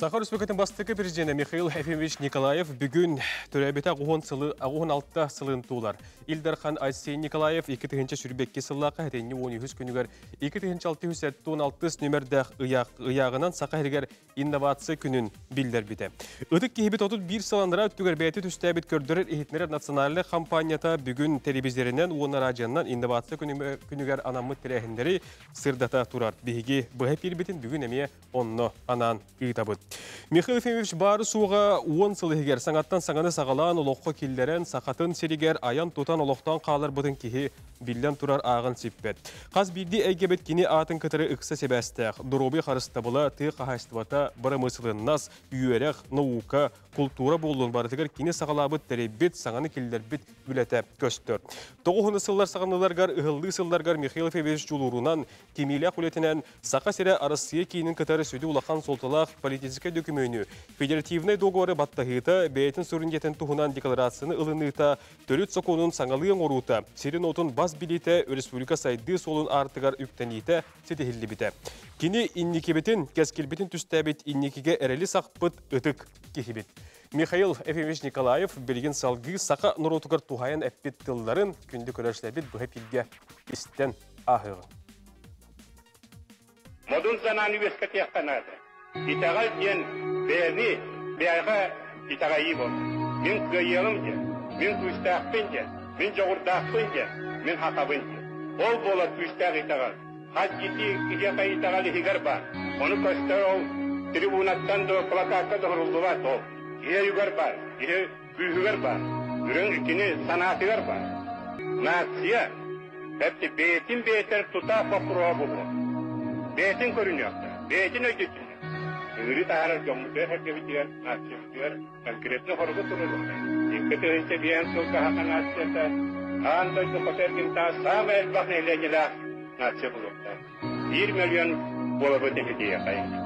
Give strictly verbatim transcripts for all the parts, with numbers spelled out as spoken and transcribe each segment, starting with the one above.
Саха Республикатын бастығы президенті Михаил Ефимович Николаев бүгін төрәбеті ағуын алтта сылын туылар. Илдархан Айсен Николаев екі тыгынча сүрбекке сыллаққа әтенне он үш күнігер екі тыгынча алты жүз он алты нөмірді ұяғынан Саха әргер инновация күнін білдер біті. Үдік кейбет отыз бір сыландыра өттігер бәйті түстәбет көрдірір ехетнері национальный компанията бүгін телевизерінен оны радианнан инновация күнігер анамы тірәхіндері сырдата тұрар. Бейге бұға пербетін бүгін әме онны анан ұйтабыд. Михаил Ефимович бары суға он сылы егер саңаттан саңаны сағалан олыққа келдерін сақатын серігер аян тұтан олықтан қалар бұдың кеге білден тұрар ағын сеппет. Қаз бірді әйгебет кені атын кітірі үксі себәстіқ. Дұробы қарыстабылы тұй қағайстывата бұры мысылыннас, үйерек, наука, культура болуын барытығыр кені сағалабыт тәребет саңаны келдербет үләті көстір. Тоғуғыны сыллар сағаныларғар, ұғылды сылларғар Михаил Ефимович жолуырынан кемейлі құлетінен сақа сәрі арысыя кейінің кітары сөйді улақан солтылақ политическай документы. Федеративный договоры баттағыта бәйтін сөріндетін тұғынан декларацияны ылыныта, төрет соқонын саңалыйын орута, серін отын бас билеті республика сайды солын артығар үктәнейті сетехілі біті. Кені иннекебетін, кәскелбетін түстәбет иннекеге әрелі сақпыт үтік кехебет. Михаил Ефимович Николаев білген салғы сақа нұротығар туғайын әппет тылларын күнді көрәшіләбет бұға пилге істен ағығы. Модун зананы вескат яқтанады. Итағал ден бәрні бәрға итағайы бол. Мен көйелім де, мен күстақпен де, мен жоғырдақпен де, мен хақабын де. Ол бола күстақ итағал. Хат жеті кедеқа итағалы хигар бар. Оны көстер ол трибунаттан да плакатқа да құрылдыва сол. Ере югар бар, ере күйгігар бар. Үрін үкіне санатығар бар. Нация, әпті бейтін бейтер тұта қоқыруа бұлы. Бейтін көрінеқті, бейтін өйтетін. Үгірі тағарар жоңмұты әкебітер, нациятер, конкретні қорғы тұрылығы. Еккеті өйте бейін сылға хақа нацията, андайды қотергін та самы әлбақ нәйләгілі нация бұлықта. бір миллион болабы текетеге қайын.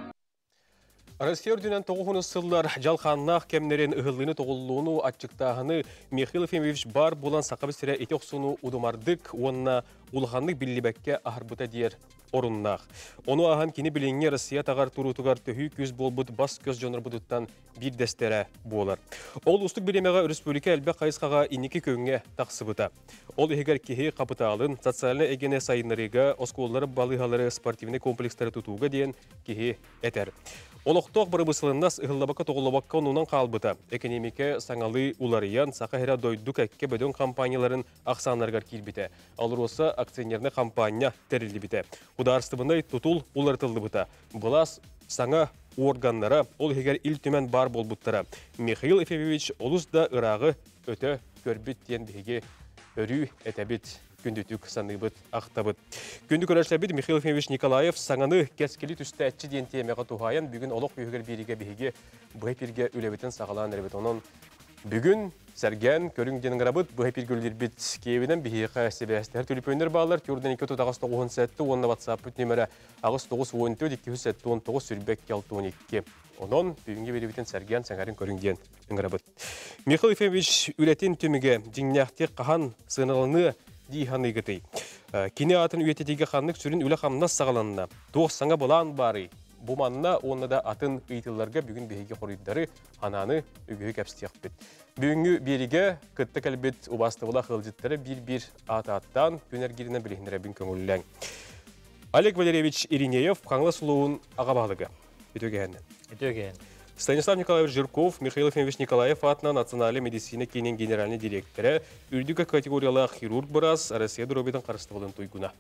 Россия үрдінен тоғуғыны сыллар жалқаннақ кәмнерен ұғылыны тоғылуыну атчықтағыны Михаил Ефимович бар болан сақабы сірі еті оқсуыну ұдымардық, онына ұлғанлық білібәкке ағарбыта дер орыннақ. Оны аған кені біліңе Россия тағар тұрутығар төхі көз болбыд бас көз жоныр бұдыттан бір дәстері болар. Ол ұстық білемеға республика әлбә қайысқаға инекі көнге тақсыбыта. Ол егер кеге қапыталын, социалны егене сайынырыға, осколлары балығалары спортивны комплекстары тұтуға дейін кеге әтер. Олықтық бір бұсылыннас ұғылабаққа тоғылабаққа онынан қалбыта. Экономика саңалы уларыян сақа хера дойдук әкке бөден компанияларын ақсанларғар келбіті. Алыр осы акционерні компания тәрілі біті. Ударыстыбындай тұтул улартылды бұта. Бұлас саңа органнара ол егер ил төмен бар бол бұттара. Михаил Ефимович олыс да ұрағы өті көрбіт тен беге өрі әтәбіт. Күндітік саныбыт, ақтабыт. Күнді көрәшләбіт Михаил Ефимович Николаев саңаны кәскелі түсті әтчі ден темеға туғайын бүгін олық бүйігер береге бейге бұғай перге үләбетін сағалан әрбет. Оның бүгін сәрген көріңденің ғарабыт бұғай перге үлдер біт кейбінен бейеға әсебәсті. Әр төліп өнер бағалар көрден екі тұт ағыз тоғыз сәтті, онына ватсап бүт нөмірі ағыз тоғыз он төрт екі жүз сәтті он тоғыз сүрбек алты он екі. Онын бүгінге беребетін сәрген сәңәрін көріңден ғарабыт. Михаил Ефимович үләтен төміге жеңнәқтек қахан сыналыны дейханы гытай. Кені атын үйететеге қанлық сүрін үлі қамнас сағаланына. Тоқ саңа болан бары. Бұманына оны да атын ұйтыларға бүгін бейге қорыйдары ананы үгігі кәпстияқ бет. Бүгінгі береге күтті кәлбет ұбастығыла қылжыттары бір-бір аты-аттан көнергеріне білігіндері бүгін көңіліләң. Олег Валерьевич Иринеев қаңлы сұлуын ағабағылығы. Өтөгенін. Станислав Николаевич Жирков, Михаил Ефимович Николаев атына национальный медицина кейнен генеральный директоры, үрдігі категориялы хирург бұрас, Россия дұробетін қарысты болын туйгуна.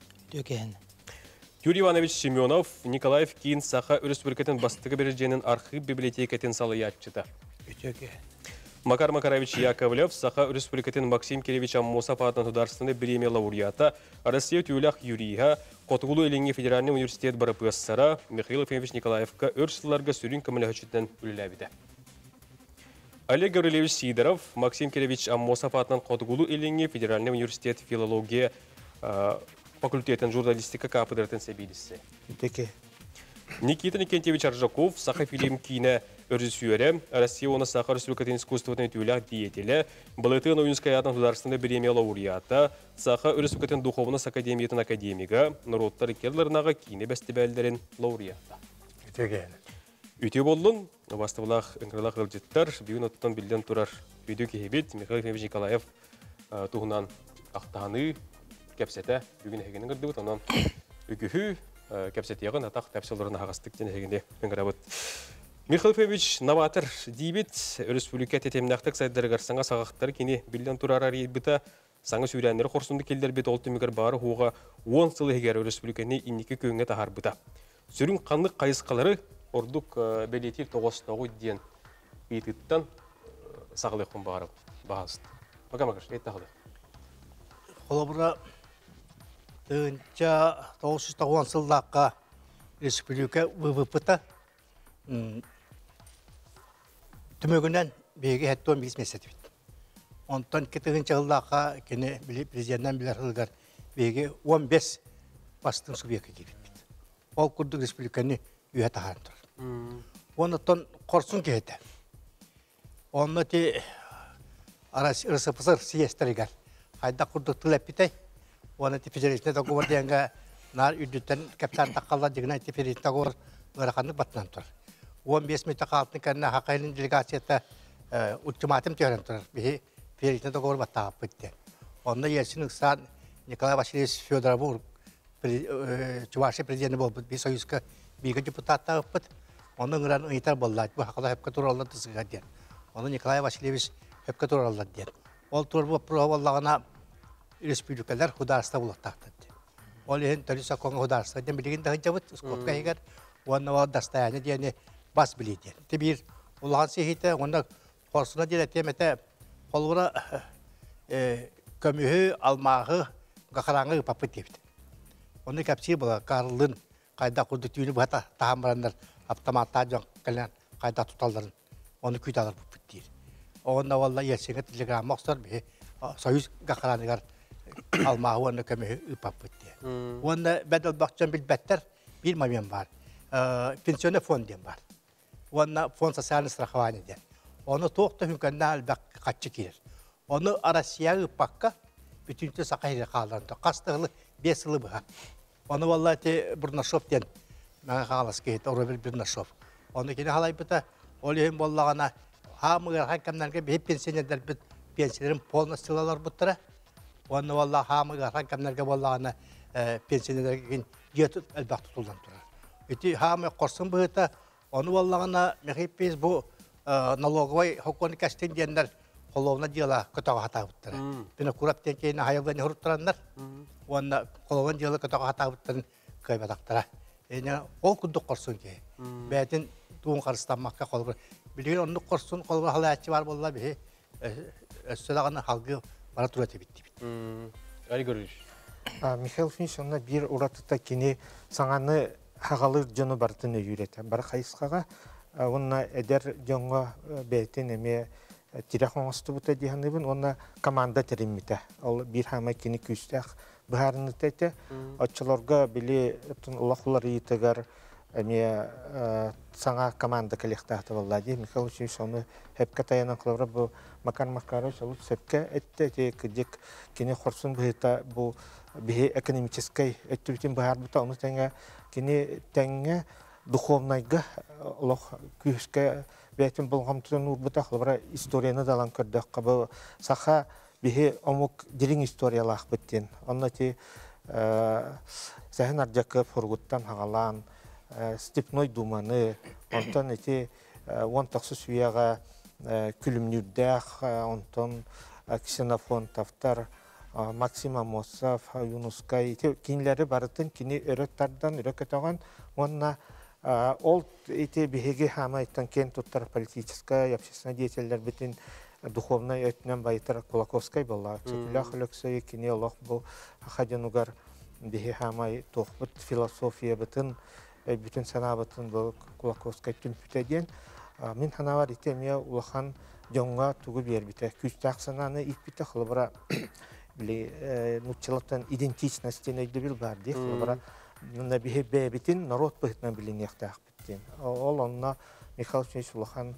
Юрий Иванович Семенов, Николаев кейін сақа республикатын бастығы береженің архив библиотекетін салы ятчыта. Макар Макарович Яковлев, сақа республикатын Максим Керевич Аммосов атынан тударстыны премия лауреата, Россия тюлях Юрийға, Котугулу Эленге федеральный университет бары пыссара, Михаил Ефимович Николаевка өрсілларға сүрін көмілі үліләбіді. Олег Гаврилевич Сидоров, Максим Керевич Аммосов атынан Котугулу Эленге федеральный университет филология факультетін журналистика кафедратын сәбейдісі. Никита Никентьевич Аржаков, сақа фильм кейіне режиссері, Россия оны сақа республикатын искусствотын өтілік диетелі, Балытын Ойынская атынан тударстыны премия лауреата, сақа республикатын духовнас академиятын академига, народтар келларынаға кейіне бәстібәлдерін лауреата. Үтө болдун, бастыбылақ ыңғырылақ ғылжыттар, бүйін оттан білден тұрар үйді кейбет Михаил Ефимович Николаев туғынан ақтағаны кәпсеті бүгін әгенің ұрды бұт, онан үгіхі кәпсетеғын атақ тәпсілдерін ағастық ден әгенде ыңғырабыт. Михаил Ефимович новатор дейбет, республика тетемнақтық сайдары гарсаңа сағақтар кені білден тұрар арейбіта саңа сүйрәнері қорсынды келдер бет олты мегар бары хуға он сылы егер республиканы иннекі күйіңе тахар бұта. Сүрін қанлық қайысқалары ордук белетир тоғыстағы ден бейтіттен сағылы құн бағасыды. Бақамағаш, әйт тағылы. Қолабыра түгінші тоғыз жүз тоқсан сылдаққа республика ВВП-та түмегінен бейге әтті он бес месет бейді. Онтан кетігінші жылдаққа кені президенттен білер ғылғар бейге он бес бастың субъекті кейбет. Ол күрдік республиканы үйе тағарын тұр. Онытон қорсын кейді. Оны те РСФСР съестерігер. Қайда күрдік тылап бітай. Оны те федералистіне договор дейінгі нар үйдіттен капитан таққалар дегіне те федералистіне договор ғырақандық батынан тұр. он бес минут қалтын кәніне Хақайлың делегацияты ультиматум түйерін тұр. Бейі федералистіне договор баттағып бітті. Оны елсінің сан Николай Васильевич Федоров Чувашия президенті болып бей союзға бейгі депутаттағы бұд. Оның ұран ұйытар боллады. Бұл хақыда хөпкі туралар тұсыға ден. Оны Николай Васильевич хөпкі туралар ден. Ол турбы проваллағына республикалар хударыста болықтақты. Ол ең Төріса Конго хударыста ден білеген дағын жабыд. Скопқа егер, оны ол дастаяны дені бас білейден. Тебір ұлған сейхеті, оны қорсына ден әтеметі қолғыра көмігі, алмағы, қақыраңы папы тепті. Оны кәпсей бұла, қарылын, қайда құрды түйілі бұғата тағамырандар, автоматта жоң кәлін қайда тұталдарын, оны күйталар бұп бүттейір. Оғында олла елсеңі телеграмма ұқсар бе, союз қақыранығар алмағы оны көмігі ұпап бүттейір. Оны бәділ бақчан білбәттер бір момент бар. Пенсионный фонд ден бар. Оны фонд социальный страхование ден. Оны тоқты хүмкәнна әлбәк қатшы келер. Оны Россия ұпаққа бүтінті сақайры қаларында. Қастығылы бес жылы бұға. Оны валла те Бурнашов ден, мәңі қағалас кейті, Оробер Бурнашов. Оны кені қалай бұта, ол ең боллағана, хамығыр хакамнарға бейіп пенсионердер бүт, пенсионерін полностилалар бұттыра. Оны валла хамығыр хакамнарға боллағана пенсионердерге кен жеті әлбақ тұтылдан тұрар. Өте хамы қорсын бұғыта, оны валлағана мәхейппез бұл налоговай хоконы кәстен дендер қолуына дела көтіға хата бұттыра. Бені құраптен кейіні хайылданы ғұрып тұрандар. Оны қолуын делі көтіға хата бұттырын көйбатақтыра. Ол күндік қорсын кей. Бәйтін туын қарыстанмаққа қолуын. Білген онды қорсын қолуын халы әтші бар болла бе, өссілағаны халғы бара тұраты бітті бітті. Әрі көріш. Михаил Ефимович, онна бір ұратыта кені саңаны хағалы жоны бартын өйіреті. Бары қайысқаға, онна әдер жоңға бәйтін әме тирах оңысты бұта дейханыбын, онна команда тәрімметі. Ол бір хамай кені күстәқ бұхарыны тәйті. Отчыларға білі ұлақылар етігер әме саңа команда коллектағты болады. Михаил Ефимович, оны әпке таяnan қылығыра бұл Макар Макарович, ол сөпке әтті, кедек кені қорсын бұхыта бұл бихе экономической әттүбітін бұхар бұта, оны тәңе кені тәңе духовнайға олық күйіске бәйтін болғам тұтын ұрбыта қылыбыра историяны далан көрдіқ қабы сақа бихе омук дирин историялақ біттен. Онна те сәхін аржақы форгуттан хағалан, степной думаны, онтан әте он тақсы сүйяға күлімнюрдәқ, онтан ксенофонтавтар, Максим Амосов, Юнускай, кейінлері барытын кені өрөттардан өрөкет оған, онна ол эти беги хамайтан кен туттар политическая и общественная деятельность битин духовная этнем байтар Кулаковской была. Цепилях Алексей Кинелов был хадянугар беги хамай тохбут философия битин битин сана битин был Кулаковской тюмпютеден. Мин ханавар итемия улахан жонга тугу бербите. Күстак сананы ипите хлыбра били нуччалаттан идентичности нейдебил барди хлыбра. Мына бихе бәбитин народ быхтна билин яқтақ біттен. Ол онна Михаил Ефимович улахан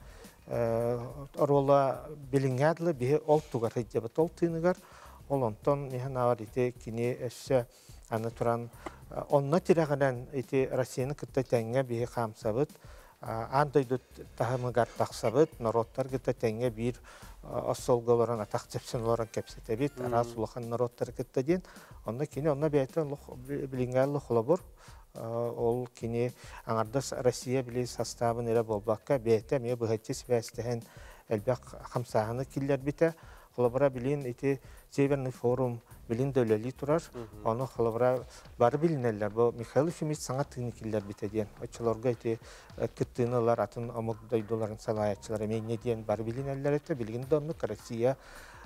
орола билингәдлі бихе ол тугар хиджабыт ол тыйныгар. Ол онтон михан аварите кини әші аны туран онна тирағынан эти Россияны кытта тәңге бихе қамсабыт андойдут тахымыгар тақсабыт, народтар гыта тәңе бир осолголоран атақ чепсенлоран кепсетебит, арас улахан народтар гыта ден, онна кини онна бәйтен билингәлі холобур, ол кини аңардас Россия били составын эре болбаққа бәйті ме бұғайтес бәстіген әлбәқ қамсағыны киллер бите, холобура билин ити Северный форум билин дөлөли турар, оны холобура бары билинеллер. Бу Михаил Ефимович саңа тыгникиллер бите ден. Очолорга ити кыттыналар атын омогдойдуларын салаячылар эмне ден бары билинеллер эте билгин донну Россия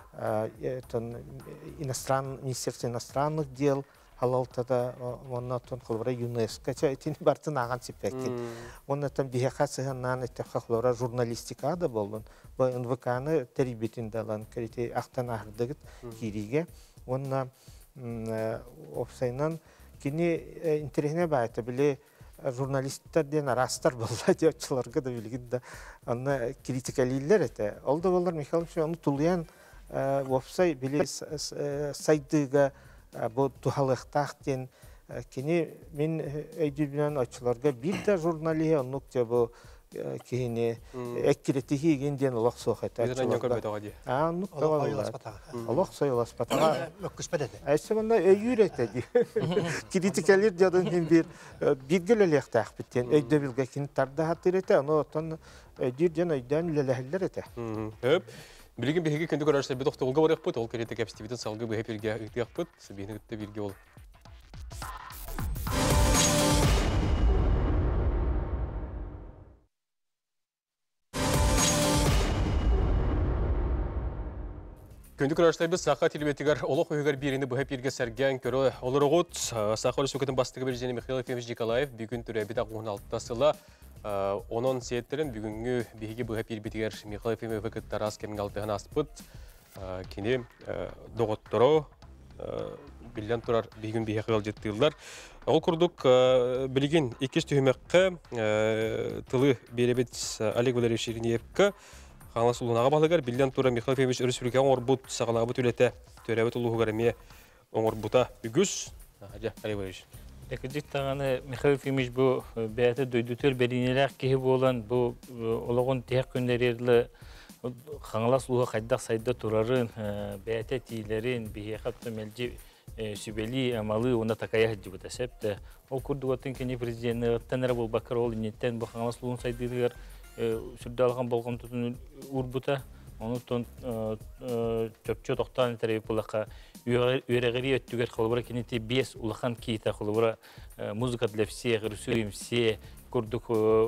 иностран министерство иностранных дел халалтада оннотон холобура ЮНЕСКО этин бартын аган сипекин. Оннотон бихакасыгынан эттеха холобура журналистика да болдун. Бу эн вэ ка-ны терибетиндалан крити ахтан ахдыгыт кириге. Онна опсайнан кини интересне байта биле журналисттер ден арастар болла диочыларга да билгин да анна критикалиллер эте. Олда болар Михаил Ильич аны тулуян опсай биле сайдыга бу тухалыктактен кини мен өйдүбүнөн очыларга бир да журналия оннукча бу кини эккиретиги генден лох сохата. А, ну тола. Лох сойлас патага. Өккүспедеди. Айсымында өйүрете ди. Критикалер жадын бир биргелелектак биттен өйдө билге кини тарда хатырете, аны отон өйдүрден өйдөн лелехлер эте. Хөп. Билигин беги көндү көрөрсө бит октолга барып бут, ол керете капстибитен салгы бе бирге ыктыяк бут, сибини гытты бирге бол. Көндү көрөрсө бит сака телебетигер олох өгөр бирини бе бирге серген көрө олорогут сака сүкөтүн бастыгы биржени Михаил Ефимович Николаев бүгүн түрөбүдө он алтыда сыла онон сеттерин бүгүнгү биги бе бирбитигер Михаил Ефимович вакыт тарас кемин алтыгын аспыт кини доготторо билен турар бүгүн биги кыл жеттилер. Ол курдук билигин икки түймөккө тылы беребит Олег Валерьевич Иринеевке Хаңлас улунага балыгар билен тура Михаил Ефимович республиканың орбут сагалабыт үлете төрөбүт улугар эме оңорбута бүгүс. Ажа Олег Валерьевич. Экидик таганы Михаил Ефимович бу бәйте дөйдүтөр беринелер кеһи болан бу ологон тек күндерерле Хаңлас улуга кайдак сайда турарын бәйте тилерин бихекатта мелжи Сибели амалы онда такая дип тасепте. Ол курдугатын кени президенты Тенер Булбакар ол инеттен бу Хаңлас улугун сайдыгар сүрдалган болгон тутун урбута. Оны тон чөпчө токтан тереп булакка үйрегери өттүгөр холбора кенети бес улахан кийта холбора музыка для всех, рисуем все, курдук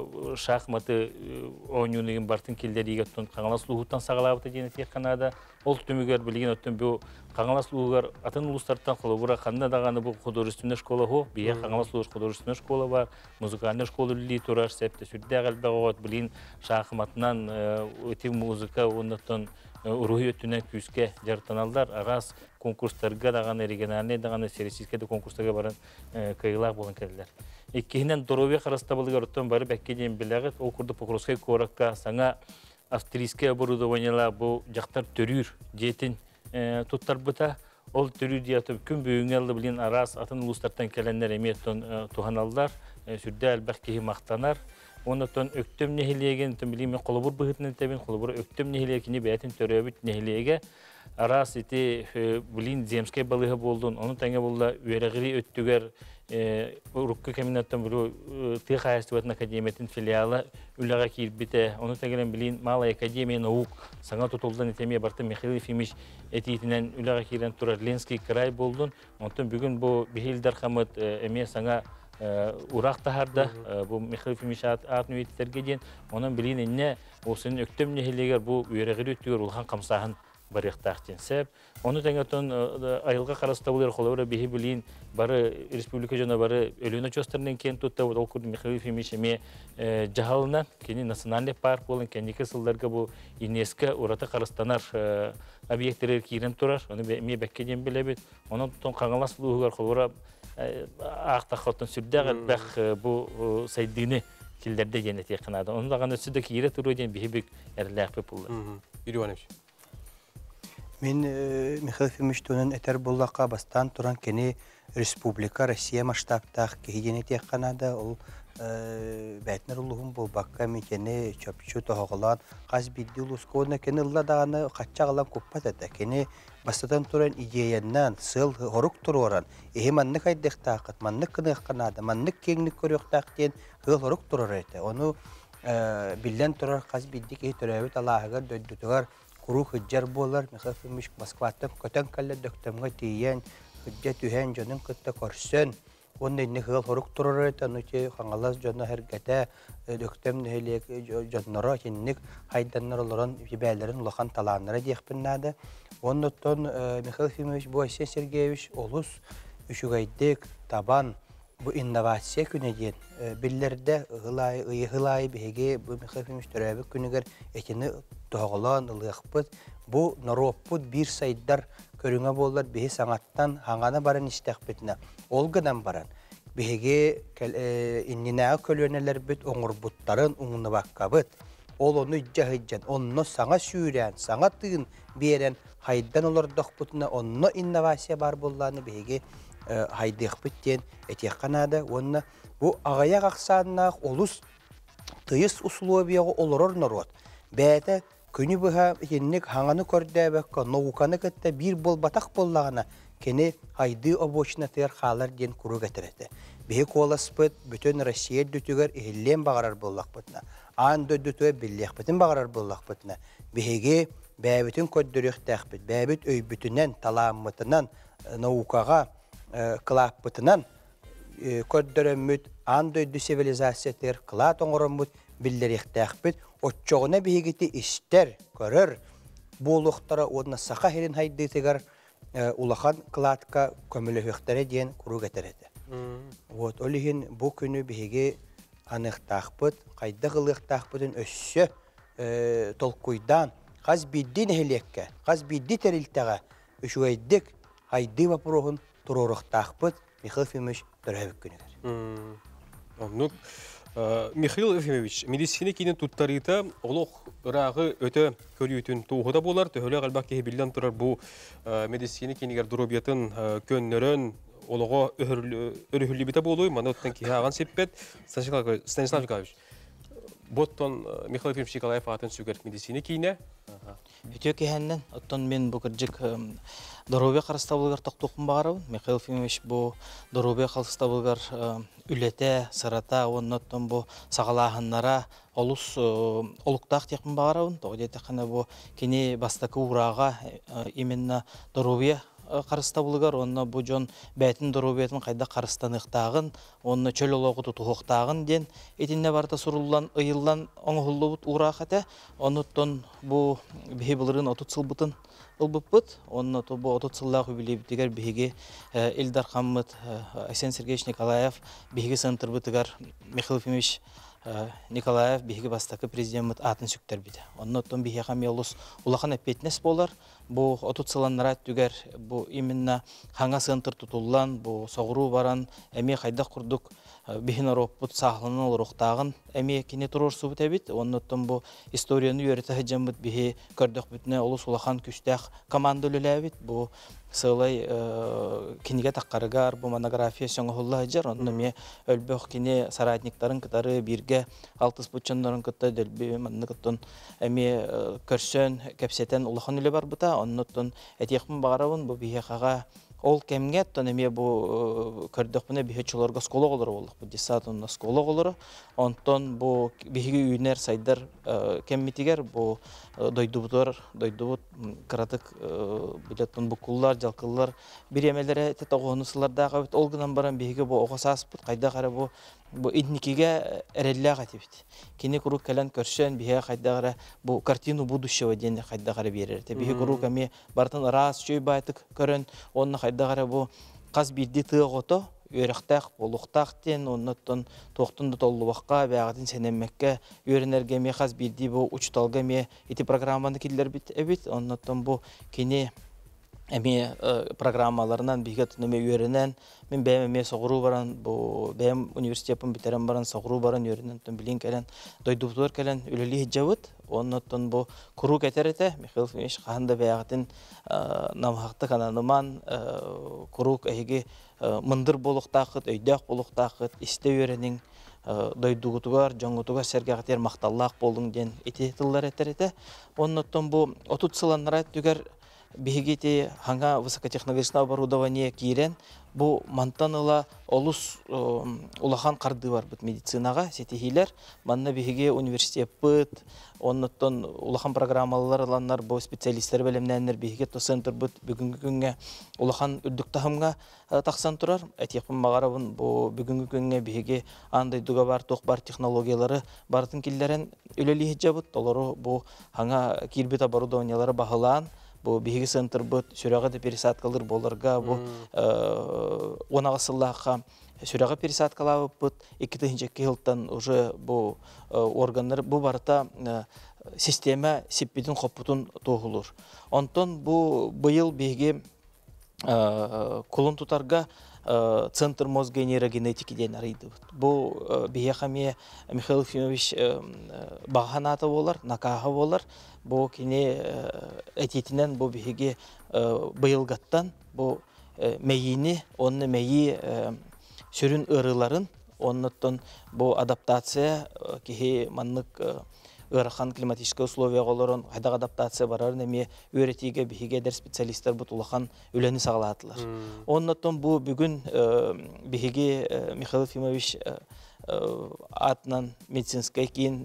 шахматы ойнуныгын бартын келдериге тон Каңлас улугутан сагалабыты дене тек канада. Ол түмүгөр билген өттөн бу Каңлас улугар атын улустардан холбора канда даганы бу художественная школа хо, бие Каңлас улугар художественная школа бар, музыкальная школа ли турар септе сүрдө галбагот билин шахматынан өтү музыка оннотон урухи өттүнөн күскө жартаналдар арас конкурстарга даганы региональный даганы всероссийский конкурстарга баран кыйлак болгон келдилер. Иккинен дорове карастабылыгар оттон бары бекке ден билегет ол курду Покровской коракка саңа австрийское оборудованиела бу жактар төрүр жетин туттар бута ол төрүр диятып күн бүгүнгелди билин арас атын улустардан келенлер эметтон туханалдар сүрдө албакки мактанар. Онотон өктөм нехилеген билим колобур быгытын тебин колобур өктөм нехилекини бәтин төрөбүт нехилеге арас ити билин земская балыгы болдун. Оны таңа болда үйрегири өттүгөр урукка комбинаттан бирөө тык хаястыбатын академиятын филиалы үлага кирбите. Оны тагелен билин малая академия наук саңа тутулдан этеме барты Михаил Ефимович этитинен үлага кирен турар Ленский край болдун. Онтон бүгүн бу бихилдар хамыт эме саңа урак тахарда бу Михаил Ефимович атын үйттерге ден онун билин энне осунун өктөм нехилегер бу үйрегири өттүгөр улхан камсагын барыктактен сеп. Оны таңатон айылга карастабылар холора бихи билин бары республика жана бары өлөнө чостарынан кен тутта ол курд Михаил Ефимович эме жагалына кени национальный парк болон кеники сылдарга бу ЮНЕСКО урата карастанар объекттер кирен турар. Оны эме бекке ден билебит. Онун тон Каңлас улугар холора ақтақотын сүрдәғіл бәқ бұл сайдыны келдерде жене тек қанады. Оны дағаны сүрді кейірі тұру ден бейбік әрілі әпіп болды. Ирюанович. Мен Михаил Ефимович төнін әтер боллаққа бастан тұран кені республика, Россия масштабтақ кейдені тек қанады. Ол бәтнер улуһун булбакка микени чөпчү тоһоголан хас бидди улускона кени ылла даганы хаччагалан куппат эте кени бастатан туран идеяннан сыл хорук туроран эһи маннык айдыктаакыт маннык кыныакканада маннык кеңник көрүктаактен хыл хорук турар эте ону биллен турар хас бидди ки төрөбүт алаагар дөйдүтүгар куру хыджар болар мехафимиш Москваттан көтөн калле дөктөмгө тиен хыджа түһен жонун кытта көрсөн онда инне хыл хорук турар эте нуче хангалас жона хергете дөктөм нелек жонноро кинник хайданнар олорон бибелерин улахан талааннара диэхпиннада оннотон Михаил Ефимович Бойсе Сергеевич олус үшүгайдык табан bu innovasiya күнеден биллерде гылай ый гылай беге бу Михаил Ефимович төрөбү күнүгөр этини тоголон ылыхпыт бу нороппут бир сайдар көрүңө боллар беге саңаттан хаңана баран истехпетне олгадан баран беге иннинаа көлөнелер бит оңурбуттарын уңнубаккабыт ол ону жахыджан онно саңа сүүрән саңа тыын берен хайдан олордохпутна онно инновация бар болланы беге хайдыхпыттен этехканада онна бу агаяк аксааннаах олус тыйыс условияго олорор народ бәте күнү быха хинник хаңаны көрдөбөккө науканы кытта бир бол батак боллагана кени хайды обочна тер халар ден куру кетерете бе коласпыт бүтүн Россия дүтүгөр эллен багарар боллакпытна ан дөдүтө биллехпытын багарар боллакпытна беге бәбитин көддөрөктәхпит бәбит өйбүтүнен таламмытынан наукага клаппытынан көддөрөммүт ан дөйдү цивилизациятер клат оңороммут биллерехтәхпит отчогуна бигити истер көрөр булуктара одна саха херин хайдытыгар улахан клатка көмөлөхтәре ден куру кетерете вот олихин бу күнү биге аныктахпыт кайда гылыктахпытын өссө толкуйдан хаз биддин хелекке хаз бидди терилтага үшүйдик хайды вопрогун туророхтахпыт Михаил Ефимович төрөбүк күнүгөр ну Михаил Ефимович, медицина кинен туттарыта олох рагы өтө көрүйтүн тугуда болар, төхөлө калбак ки билден турар бу медицина кинигер дуробиятын көннөрөн олого өрүхүлүбүтө болуй, мана оттан ки аган сеппет Станислав Николаевич. Боттон Михаил Ефимович Николаев атын сүгер медицина кине. Өтө кехеннен оттон мен бу кыржык доробия карыстабылгар токтокун багарабын. Михаил Ефимович бу доробия карыстабылгар үлете, сырата, онноттон бу сагалахыннара олус олуктак текин багарабын. Тогдете кана бу кини бастакы урага именно доробия карыстабылгар, онна бу жон бәтин доробиятын кайда карыстаныктагын, онна чөл ологу тутуктагын ден этинне барда суруллан ыйыллан оңгулубут урахата, онноттон бу бихибылырын отут сылбытын ылбыппыт, онна то бу отут сыллах билибитигер биһиги Эльдар Хаммыт, Арсений Сергеевич Николаев биһиги сынтырбытыгар Михаил Ефимович Николаев биһиги бастакы президент атын сүктер биде. Оннотон биһи хам ялус улахан эппетнес болар. Бу отут сыланнара түгер бу именно ханга сынтыр тутуллан бу согуру баран эми кайда курдук биһин ороппут сахланын олуруктагын эми кине турор субут эбит. Оннотон бу историяны үйрөтө хаҗамбыт биһи көрдөк бүтүнө улус улахан күчтәк команда үлеләбит. Бу сылай киниге таккарыгар бу монография соңголла жар. Онно ме өлбөк кине соратниктарын кытары бирге алтыс бутчондорун кытта делби манныктон эми көрсөн кепсетен улахан үле бар бута. Оннотон этехмин багарабын бу биһи ол кемге тонеме бу көрдөкмүнө бихечолорго скола болор болдук. Бу десятонна скола болор. Онтон бу биһиги үйнер сайдар кеммитигер бу дойдубутор, дойдубут кыратык билеттон букуллар, жалкыллар биремелере тетогонусуларда ол гынан баран биһиги бу огосаспыт кайда кара бу бу идникиге эреллага тибит. Кини курук келен көрсөн биһи кайда кара бу картину будущего ден кайда кара берер. Биһи курук ами бартын раз чөй байтык көрөн, онна кайда кара бу каз бирди тыгото өрөктак болуктактен оннотон токтунду толлубакка бягатын сенеммекке өрөнерге ме каз бирди бу учталга ме эти программаны киллер бит эбит. Оннотон бу кини эми программаларынан бигет неме өрөнен мен беме согуру баран бу бем университетин битерен баран согуру баран өрөнен тон билин келен дойдуптор келен үлели хижабыт. Оннотон бу куру кетерете Михаил Ефимович канда бягатын намхакты кананыман курук эги мындыр болуктакыт, өйдәк болуктакыт, исте өрөнүн дойдугутугар, жоңгутугар сергагатер макталлаак болдуң ден ити тыллар этерете. Оннотон бу отут сыланнара түгер бигити ханга высокотехнологичное оборудование кирен бу мантаныла олус улахан карды бар бит медицинага сетихилер манна биге университет бит оннотон улахан программалар аланнар бу специалисттер белемнәннәр биге то центр бит бүгүнкү күнгө улахан үрдүк тахымга таксан турар этекпин магарабын бу бүгүнкү күнгө биге андай дуга бар ток бар технологиялары бартын киллерен үлелие жабыт толору бу ханга кирбит оборудованиялары бахылаан бу биги центр бит сүрәгә дә пересадкалар боларга бу онагысыллакка сүрәгә пересадкалар бит икки мең елдан уже бу органнар бу барта система сиппидин хоппутун тогулур. Онтон бу быйыл биги кулун тутарга центр мозга и нейрогенетики ден арыйды. Бу бияхаме Михаил Ефимович баганата болар, накаха болар. Бу кине этитинен бу биге быйылгаттан бу мейини, онны мейи сүрүн ырыларын, оннотон бу адаптация кихи маннык ырахан климатические условия голорон хайда адаптация барар неме өретиге биге дер специалисттер бутулахан үлени сагалатылар. Оннотон бу бүгүн биге Михаил Ефимович атнан медицинская кийин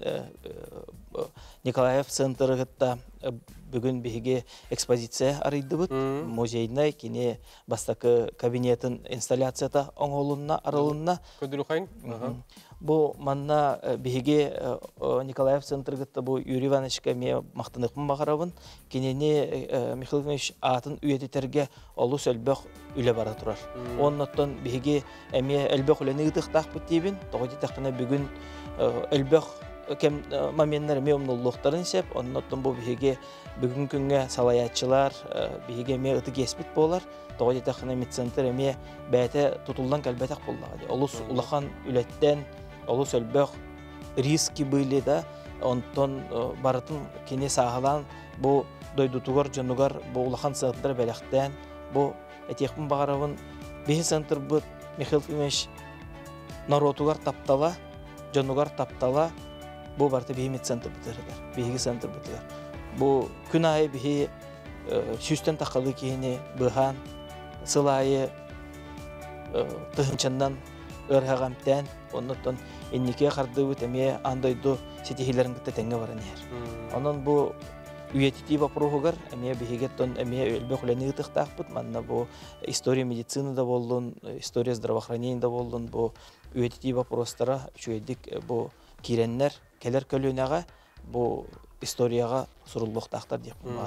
Николаев центрыгытта бүгүн биге экспозиция арыйды бут музейный кине бастакы кабинетін инсталляцията оңолунна аралынна Көдүрүхайн. Бу манна биге Николаев центрыгытта бу Юрий Ивановичка ме мактаныкмын багарабын кинени Михаил Ефимович атын үйеттерге олус өлбөк үле бара турар. Оннотон биге эме өлбөк үлени ыдыктак битибин тоготи такына бүгүн өлбөк кем моменттер мемнуллуктарын сеп, оннотон бу биге бүгүн күнгө салаятчылар биге ме ыты кеспит болар. Тоготи такына медцентр эме бәте тутулдан калбетак боллагы. Олус улахан үлеттен олус өлбөк риски были да, онтон барытын кине сагалан бу дойдутугар жонугар бу улахан сыттыр белектен бу этекпин багарабын биги центр бу Михаил Ефимович народугар таптала, жонугар таптала бу барты биги медцентр битерлер, биги центр битерлер. Бу күн айы биги сүстен такалы кийини быхан сылайы тыгынчандан ырхагамтан оннотон иннике карды бит эме андойду сетихилерин гытта теңге баранер. Онон бу үйетити вопросугар эме бигеттон эме өлбөклени тыктакпыт манна бу история медицины да болдун, история здравоохранения да болдун бу үйетити вопростара чүйдик бу киреннер келер көлөнага бу историяга сурулуктактар деп бар.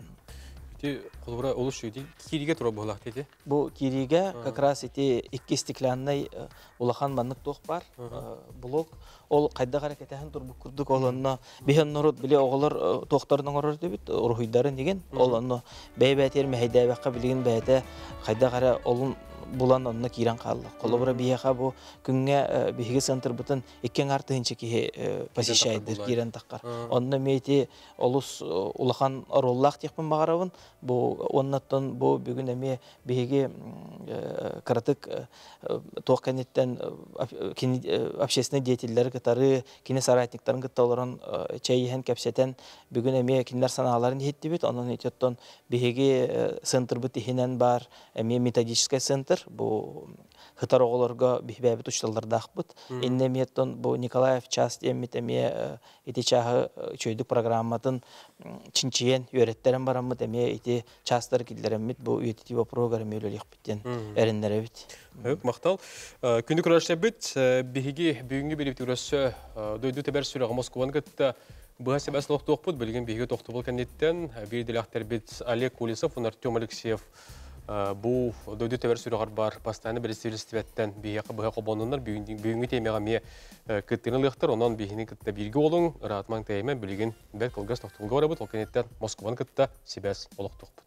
Ти колбура олуш үйди кириге тура болак деди. Бу кириге как раз эти икки стеклянный улахан маннык ток бар блок. Ол кайда харакетен турбу курдук олонно бehen народ биле оголор токтордун орор дебит урухуйдарын деген олонно бейбетер мейдабакка билген бейте кайда кара олун булан онна кирен калды. Колобура бияха бу күнгө биге центр бутун иккен артынча ки посещайды кирен таккар. Онна мети олус улахан ороллак текпин багарабын. Бу оннаттан бу бүгүн эме биге каратык токканеттен общественный деятельдер катары кине соратниктарын катталарын чайын кепсетен бүгүн эме киндер санааларын хеттибит. Онун этеттон биге центр бут ихинен бар эме методический центр бу хытар оголорго бихбебит учталдардакпыт. Иннеметтон бу Николаев часть эмитеме эти чагы чөйдүк программатын чинчиен өйрөттерен барамыт эме эти частар килдеремит бу үетитиво программа өлөлүкпүттен эрендеребит. Хөк мактал. Күндүк көрөшөбүт биги бүгүнгү берип көрөсө дойду тебер сүрөгө Москваны кытта бу себес токтокпут билген биги токтубул кандидаттан бир делактер бит Олег Кулисов, Артем Алексеев бу дойду тебер сүрөгөр бар постоянно представительстветтен биги бага кобонундар бүгүнгү темага ме кыттынылыктар онон бигини кытта бирге болуң ратман теме билген бер кылгас токтулга барабыт ол кандидаттан Москваны кытта себес олоктокпут.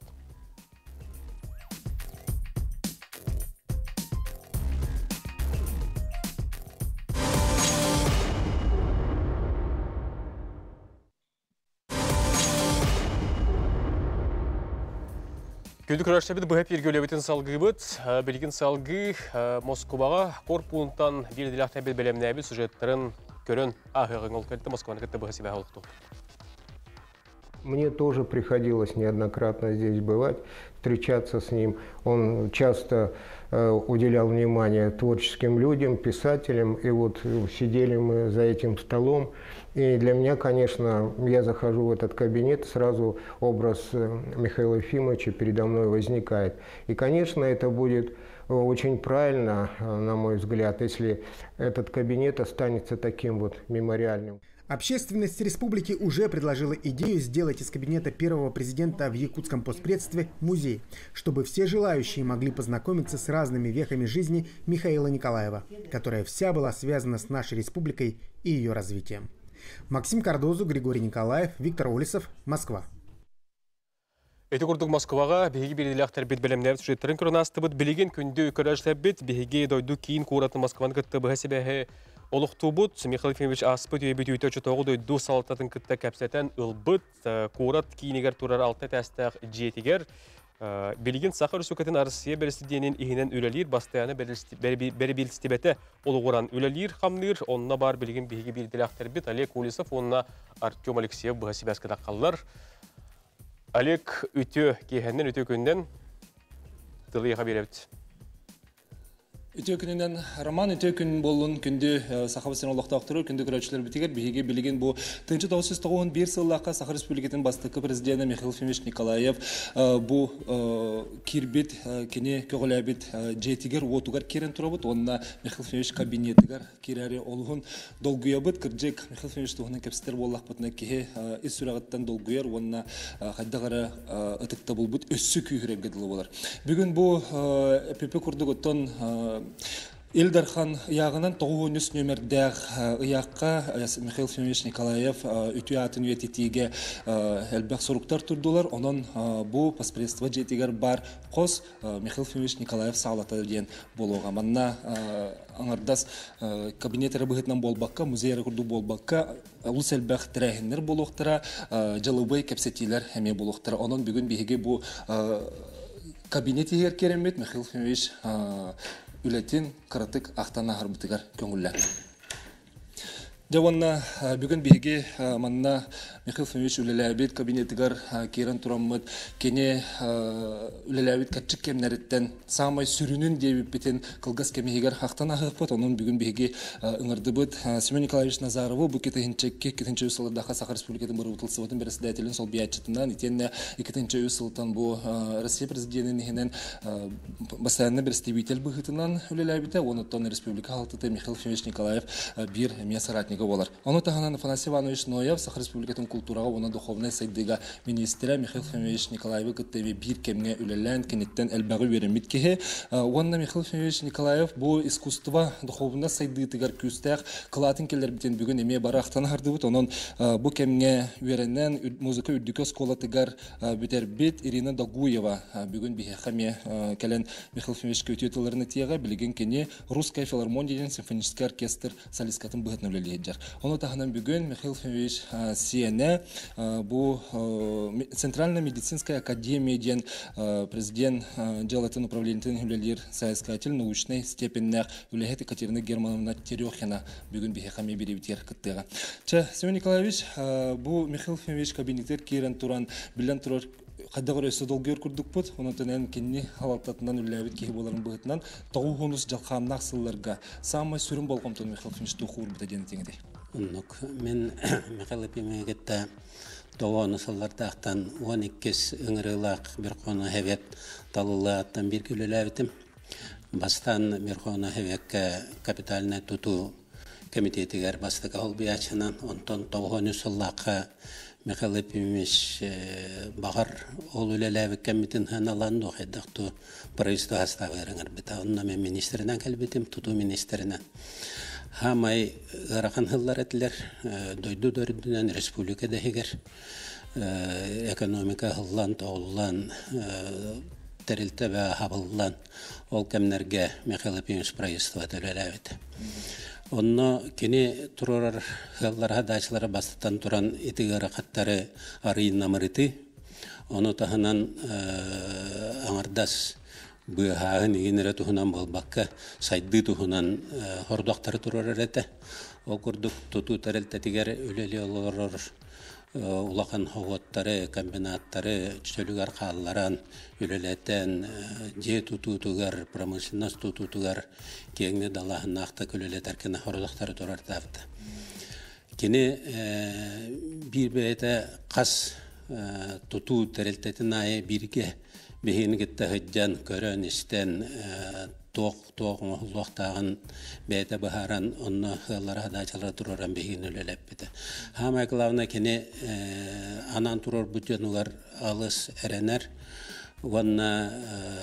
Күлді көрәшті бұхап ергөлебетін салғы бұд, білген салғы Москваға корпуынтан берділіқтен бір бәлемнәбі сюжеттерін көрін ағығын ол кәлді Москваны кәтті бұхасы бәғі олықты. Мне тоже приходилось неоднократно здесь бывать, встречаться с ним. Он часто э, уделял внимание творческим людям, писателям. И вот сидели мы за этим столом. И для меня, конечно, я захожу в этот кабинет, сразу образ Михаила Ефимовича передо мной возникает. И, конечно, это будет очень правильно, на мой взгляд, если этот кабинет останется таким вот мемориальным. Общественность республики уже предложила идею сделать из кабинета первого президента в якутском постпредстве музей, чтобы все желающие могли познакомиться с разными вехами жизни Михаила Николаева, которая вся была связана с нашей республикой и ее развитием. Максим Кардозу, Григорий Николаев, Виктор Олесов, Москва. Эти курдук Москваға беги берділіқтер бет бәлемнәр сюжеттерін көрін асты бұд, білеген күнді көрәжләр бет, беги дойду кейін қуыратын Москваны күтті бұға себәхі олықту бұд, Михаил Ефимович аспыт өйбет өйті тоғы дойду салататын күтті кәпсәтен ұлбыт, қуырат кейінігер тұрар алты тәстәқ жетігер. Білеген сақыр үсікетін арысия бәрістеденен игінен өлелер, бастаяны бәрі белістебеті олығыран өлелер қамныр, онына бар білеген беги берділіқтер бет, Олег Улисов, онына Артем Алексеев бұға себәскіда қалылар. Олег үтө кейхеннен үтө күнден тылыйға беребді. Үтө күнінен роман үтө күн болуын күнді Сахабастан олықта ақтыру, күнді көрәтшілер бітігер, бейге білген бұл тыңчы тоғыз жүз тоғыз бір сыллаққа Сахар Республикатын бастықы президенті Михаил Ефимович Николаев бұл кирбет, кене көғіләбет жетігер, отугар керен тұрабыд, онына Михаил Ефимович кабинетігер керәрі олығын долгуябыд, кірджек Михаил Ефимович туғының кәпістер болақ бұтына кеге іс сұрағыттан долгуяр, онына қайдағары ұтықта бұл бұд өссі күйірек геділі болар. Бүгін бұл эпп күрдік ұттан Илдархан яғынан тоғыз нөмірдәғ ұяққа Михаил Ефимович Николаев үті атын өтетеге әлбәқ сұрықтар тұрдылар. Онын бұл паспредство жетігер бар қос Михаил Ефимович Николаев сағалата ден болуға. Манна аңардас кабинеттері бұғытынан болбаққа, музейері күрді болбаққа, ұлыс әлбәқ тірәхінлер болуқтыра, жылыбай кәпсетейлер әме болуқтыра. Онын бүгін бейге бұл кабинет егер керемет Михаил Ефимович үлетін қыратық ақтана ғарбытығар көңілі. Девонна бүгін бейге манна Михаил Ефимович үлеләбет кабинетігар керен тұрамыд, кене үлеләбет кәтчік кемнәреттен самай сүрінін дейбіп бітен қылғас кемегер ақтана ғықпыд, оның бүгін бейге ұңырды бұд. Семен Николаевич Назаровы бұл кетігіншекке кетінші үсілердаға Сахар Республикатын бұры ұтылсыватын бірісі дәтелін сол биятчытынан, етенне екінші үсілтан бұл Россия президентінігінен басаянны бірісі бейтел бұғытынан үлеләбеті, оны тонны республика халтыты Михаил Ефимович Николаев бір әме соратник болар. Оны тағынан Афанасий Иванович Ноев, Сахар Республикатын культураға, оны духовный сайдыға министрі Михаил Ефимович Николаевы күттәве бір кемге үлелән, кенеттен әлбәғі веремет кеге. Онна Михаил Ефимович Николаев бұл искусства духовна сайды тігар күстәқ, қылатын келер бітен бүгін еме бары ақтан арды бұд. Онын бұл кемге веренен музыка үрдікі скола тігар бітер бет Ирина Дагуева бүгін бейе қаме кәлен Михаил Ефимович көтетілеріні тияға білген кене Русская филармониян симфонический оркестр солисткатын бұғытын үлелейді. Оны тағынан бүгін Михаил Ефимович Сиене бұл Центральная медицинская академия ден президент делатын управлениетін үлелер саяскатель научной степеннәқ үләхет Екатерина Германовна Терехина бүгін бейе қаме беребетер күттіға. Семен Николаевич бұл Михаил Ефимович кабинеттер керен туран білен тұрар қайдағыр өсі долгер күрдік бұд, онытынен кенне халаттатынан үләбет кейі боларын бұғытынан тоғы ғонус жалқамнақ сылларға самай сүрін болғамтын Михаил Ефимович тұқуыр бұта дені теңді. Мен Михаил Ефимович'те тоғы сыллардақтан он екі үңірілақ бір қоны хәвет талылағаттан бір күліләбетім. Бастан бір қоны хәвет капиталіне тұту комитетігер бастығы ол биячынан, онтан тоғы сыллаққа Михаил Ефимович бағар ол үлеләбі кәметін ханаланды оқайдақту правительство хаставырыңыр біта. Онына мен министрінен кәлбетім, тұту министрінен. Хамай ғараған ғыллар әтілер, дойду дөрдінен республика дәхегер, экономика ғыллан, тоғыллан, тәрілті бә хабыллан, ол кәмнерге Михаил Ефимович правительство төлеләбеті. Онно кене турар ғылларға дайшылары бастықтан туран етігері қаттары арыйын намырыты, оны тағынан аңардас быһаһын игенере туһунан болбакка сайды туһунан хордоктары турар эрете. Ол курдук туту терелтетигер үлели олорор улахан ховоттары, комбинаттары, чөлүгар каалларан үлелетен же тутутугар, промышленность тутутугар кеңне далаһын акта көлелетеркен хордоктары турар таапты. Кини бир бете кас туту терелтетин ае бирге бехингетте хыджан көрөн истен тоқ тоқ мохлохтагын бете бахаран онно хыллара дачалар тураран бехин өлелеппите. Хама главна кини анан турор бүджөнүгар алыс эренер ванна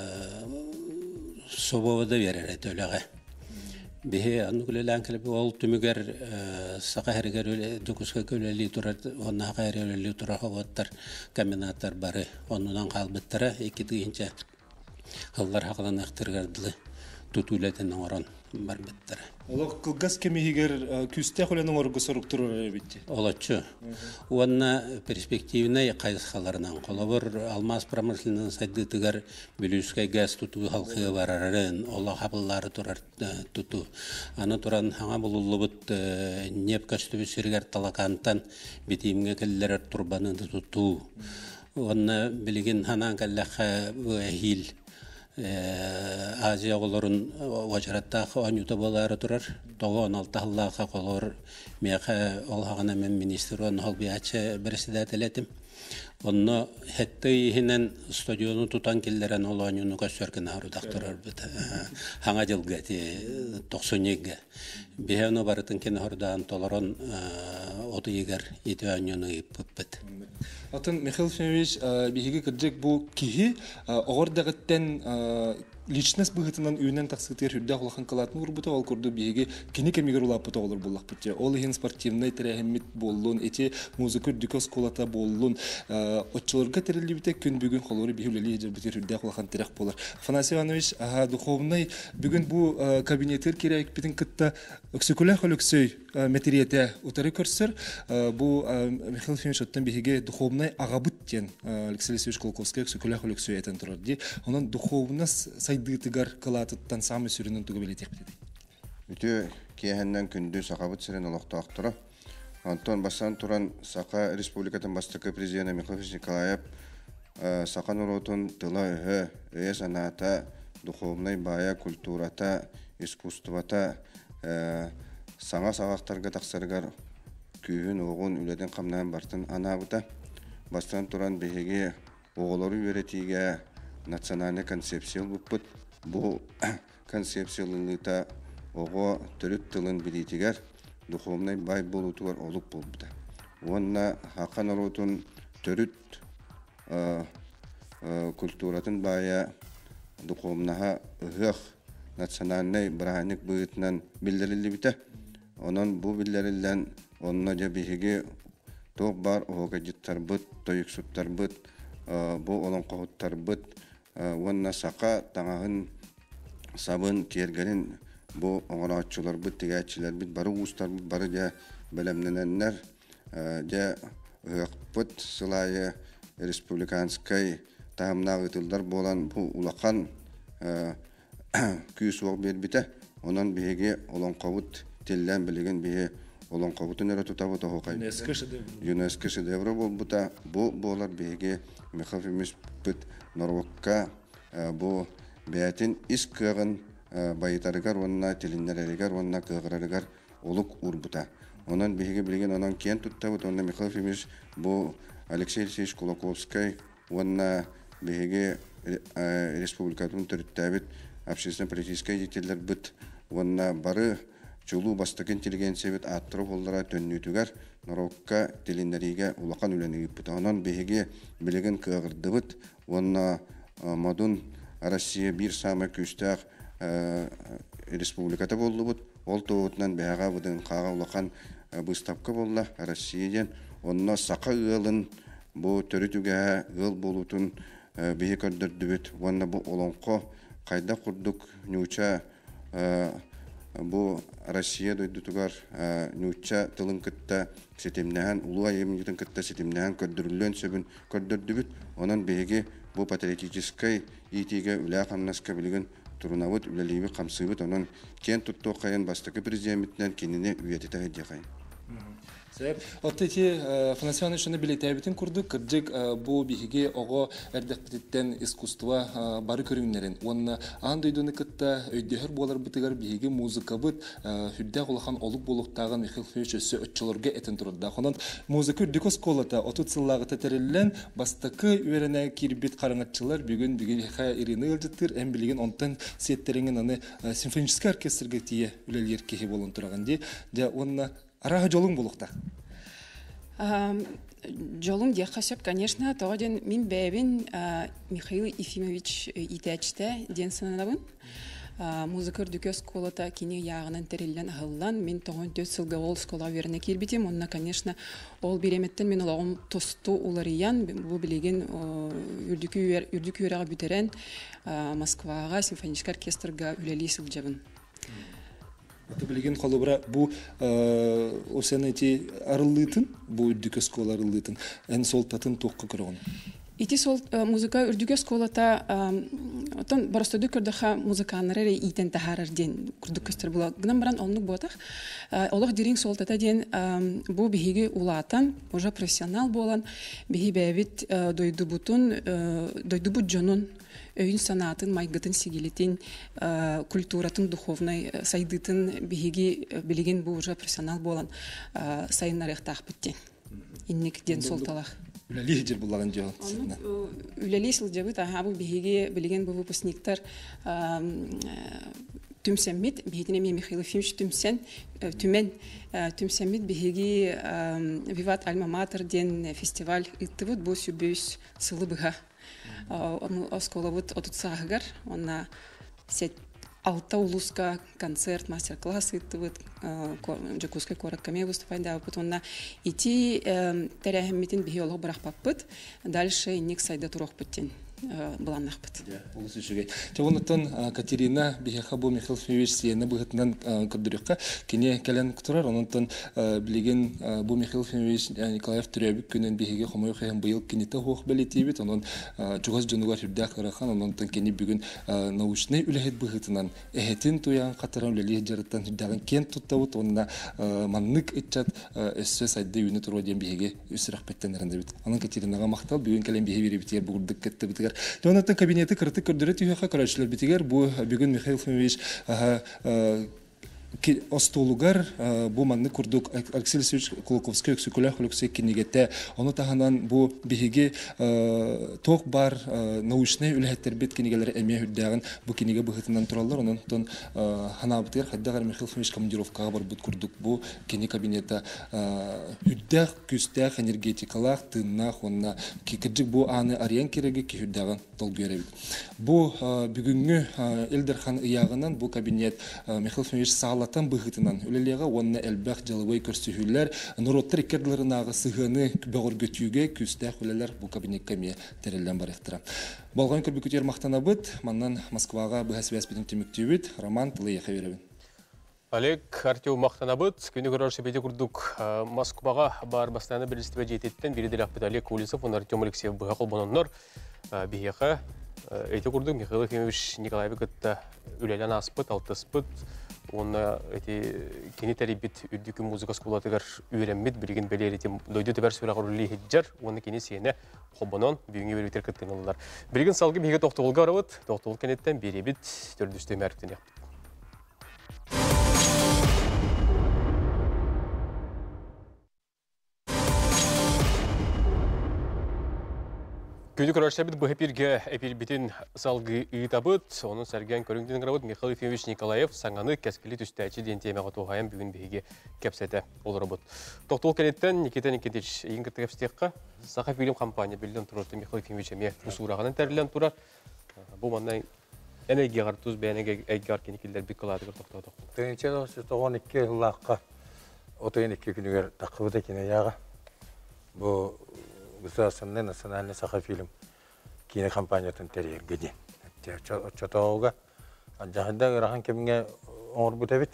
собовода беререт өлеге. Бихе аннугулелан келбе ол түмүгер сака хергер дукуска көлели турар онна хайрели турар хаваттар комбинаттар бары оннан калбыттара эки дигинче хыллар хакылан актыргардылы тутулетен орон бар биттер. Олог кылгас кемигер күстә холеның оргы соруктурur битти. Олачы. Уанна перспективне кайсаларынан колобор алмаз промышленный саддыгар билүскай газ туту халкы барарын, ола хабыллары турар туту. Аны туран хаңа булулубут неп кастыбы сиргер талакантан битимге келлер турбаны туту. Уанна билген ханан каллаха хил Азия олорун вачараттағы анюта болары тұрар. Тоғы он алты аллаға қолор меқа олғағына мен министр он холбиячы бірісідәтелетім. Онны хетті ихінен стадиону тутан келдерен ол анюны көсөрген арудақтырар біт. Хаңа жылғати тоқсан екі. Бейхену барытын кені хордан толарон оты егер еті анюны епіп біт. Атын Михаил Фимович биһиги кырдык бу киһи огордагыттен личность быгытынан үйнен таксытыр хүрдә улахан калатын урбута ол курду биһиги кини кемигер улапыта олар буллак бутя. Ол ихин спортивный терехмит боллун, эти музыка дикос кулата боллун. Отчыларга терелибите күн бүгүн холору биһүлели жер битер хүрдә улахан терек болар. Афанасий Иванович духовный бүгүн бу кабинеттер керек битин кытта өксөкөлө хөлөксөй материете утары көрсөр бу Михаил Фимович оттан биһиги духовный агабыттен Алексей Алексеевич Колковский өксөкөлө хөлөксөй этен турар ди. Онун духовность дытыгар кылатыттан самы сүрүнүн тугу белетек биди. Үтө киһеннен күндү сакабыт сирен олоктоактыра. Антон басан туран Сака республикатын бастыкы президенты Михаил Николаев Сакан уротун тыла э саната, духовный бая культурата, искусствата саңа сагактарга таксаргар күйүн огун үледен камнан бартын анабыта. Бастан туран беге оголору үйрөтиге национальный концепция бұппыт. Бұл концепциялылыта оғы түріт тылын білетігер духовный бай болутугар олық болбыда. Онна хақан оротун түріт культуратын бая духовнаға ұғық национальный браник бұйытынан білдірілі біті. Онын бұл білдірілден онына жабихеге тоқ бар оға життар бұд, тойық сұттар бұд, бұл олон қоғыттар бұд. Онна сақа таңағын сабын кергенін бұл оңыраатчылар бұд, тегәтчілер бұд, бары ұстар бұд, бары жа бәлемнененлер, жа ұғық бұд, сылайы республиканскай тағымнағы ұтылдар болан бұл ұлақан күйіс оғы бер біті. Онан бейге олон қауыт теллән білеген бейге олон қауытын әрі тұтабы тоғықай. ЮНЕСКО шедевры бол бұта, бұл болар бейге Михаил Фимович бұд Норвокка бұл бәйтін іс күйіғін байытарығар, онына теліннерерігер, онына күйіғырарығар олық ұр-бұта. Онан бейге білген онан кен тұттабыд, онына Михаил Фимович бұл Алексей Алексеевич Колоковский, онына бейге республикатын түріттәбіт общественно-политический жетелер бұд, онына бары чулу бастық интеллигенция бит аттырып олдара төннүтүгер Норокка телиннериге улақан үләнеге бұд. Онан бейге білеген күйіғырды бұд, онына мадун Россия бір самы күстәқ республиката болды бұд. Ол тоғытынан бәға бұдың қаға улақан бұстапқа болды Россияден. Онына сақа ұғылын бұл түрітуге ұғыл болутын бейі көрдірді бұд. Онына бұл олонқо қайда құрдық нүча бу Россия дойдутугар нучча тылын кытта сетемнәһән улуа емнитен кытта сетемнәһән көрдүрүлөн сөбүн көрдөрдүбүт. Онон беги бу патриотической итиге үлә камнаска билген турунавыт үлелиби камсыбыт. Онон кен тутту кайын бастыкы президенттен кенене үетете дегай. Отты финансованы шуны билетәбитен курдук, кырдык бу биһиге ого эрдәктеттен искусство бары көрүннәрен. Онна андыйдыны кытта өйдөһөр болар битигәр биһиге музыка бит хүддә гулахан олук булуктагы Михаил Февичевич өччөлөргә этен турда. Хонон музыка үрдүк сколата отут сыллагы тетереллән бастыкы үренә кирбит караңатчылар бүген бүген ха Ирина Илҗиттер эм билеген онтан сеттеренген аны симфонический оркестрга тие үлелер кеһи болон турган ди. Дә онна Араға жолың болуқта? Жолым де қасып, конечно, тоғаден мен бәйбін Михаил Ефимович итәчті ден санадабын. Музыка үрдікі сколата кене яғынан тәрелден ағылдан. Мен тоғын төт сылға ол скола веріне келбетем. Онына, конечно, ол береметтен мен олағым тосту олариян. Бұл білеген үрдікі өреға бүтерен Москваға симфонический оркестрға үлелей сылжабын. Аты билеген колубра бу осенети арылытын, бу үрдүкө скола арылытын, эн сол татын тоққа көрөгөн. Ити сол музыка үрдүкө сколата отон барыстыды көрдөха музыканлары итен тахарарден күрдүкөстөр була. Гынан баран олнук ботак. Олох дирин сол тата ден бу биһиги улатан, уже профессионал болан, биһи бэбит дойду бутун, дойду бут жонун өйін санатын, майгытын, сигилитин, культуратын, духовной сайдытын биһиги билеген бу уже профессионал болан сайыннар яқтақ біттен. Иннек ден сол талақ. Үләли жер болаған жауын. Үләли сыл жабыт, аға бұл биһиги билеген бу выпускниктар түмсәммит, биһитіне мен Михаил Ефимович түмсән, түмен түмсәммит биһиги Виват Альма Матер ден фестиваль ыттыбыт бу сүбөйс сылы быға. Осколовут отут сағығар, онна сет алта улуска концерт, мастер-класс ыттыбыт, Жакускай кораккаме выступайда опыт, онна ити тәрәхімметін бігі олғы бірақ паппыт, дальше иннек сайда туроқ біттен. Буланнах бит. Улус үчүгэй. Жонуттан Катерина Бихахабу Михаил Февич сиене быгытынан кырдырыкка кине келен кутурар. Онуттан билеген бу Михаил Февич Николаев Түрөбүк күнүн биһиге хомой хэм быйыл кинете хох белетибит. Онун жугас жонугар хүрдэ карахан. Онуттан кини бүгүн научный үлэхет быгытынан эхетин туян катарам лели жарыттан хүрдэгэн кен туттабыт. Онна маннык итчат өссө сайда үйүнү туру ден биһиге үсүрак беттенеринде бит. Анын Катеринага мактал бүгүн келен биһи бирибитер бугурдук кетти. Jonathan кабинеты кырты көрдөрөт үйөкө карачлар битигер бу бүгүн Михаил Февич остолугар бу манны курдук Алексей Алексеевич Кулаковский өксүкөлө хөлөксөй кинигете ону таханан бу биһиги ток бар научный үлэхеттер бит кинигелер эме хүрдөгөн бу киниге быхытынан тураллар онтон ханабытыр хаддагар Михаил Февич командировкага бар бут курдук бу кини кабинета үддэх күстэх энергетикалах тыннах онна кикиджик бу аны ариен кереги ки хүрдөгөн долгөрөбүт бу бүгүнгү Элдерхан ыягынан бу кабинет Михаил Февич Латан быгытынан үлелеге онна элбах жалыбай көрсүһүлләр нуроттар икердлеринагы сыгыны бөгөр götүүгө күстәх үлеләр бу кабинетке ме терелден бар ихтирам. Болгон көрбүкөтөр мактанабыт, маннан Москвага быһасыбас битим тимиктүбүт, Роман Тылыя хаберебин. Олег Артем мактанабыт, күнү көрөрсө беде курдук Москвага бар бастаны билистибе жететтен бири делаппыт Олег Улисов, он Артем Алексеев быгакыл бононнор бияха эти курдук Михаил Ефимович Николаев гытта үлелен аспыт, алтыспыт. Онна эти кенетери бит үрдүкү музыка сколатыгар үйренмит билген белеритим дойду тебер сүрагырли хиджар оны кенесине хобонон бүгүнгө беритер кыттыналар. Билген салгы биге токтолга барабыт, токтол кенеттен беребит төрдүстө мәртен япты. Күнү көрөрсөбүт бу эпирге эпир битин салгы ыйтабыт, онун сәрген көрүңден карабыт Михаил Ефимович Николаев саңаны кескили түстәчи ден темага тугайын бүгүн биге кепсете олорбут. Токтол кенеттен Никита Никитич ийинге тегепстекка саха фильм компания билден турурду Михаил Ефимович эме усурагынан терилен тура. Бу мандан энеге гартуз бенеге эйгар кеникилдер биккаладыгы токтодук. Тенче тогон эки ыллакка отойн эки күнүгөр такыбыта кине яга. Бу государственный национальный сахафильм кинокомпаниядан терьер геди. Чотоога жахында рахан кемге оңор бутабит.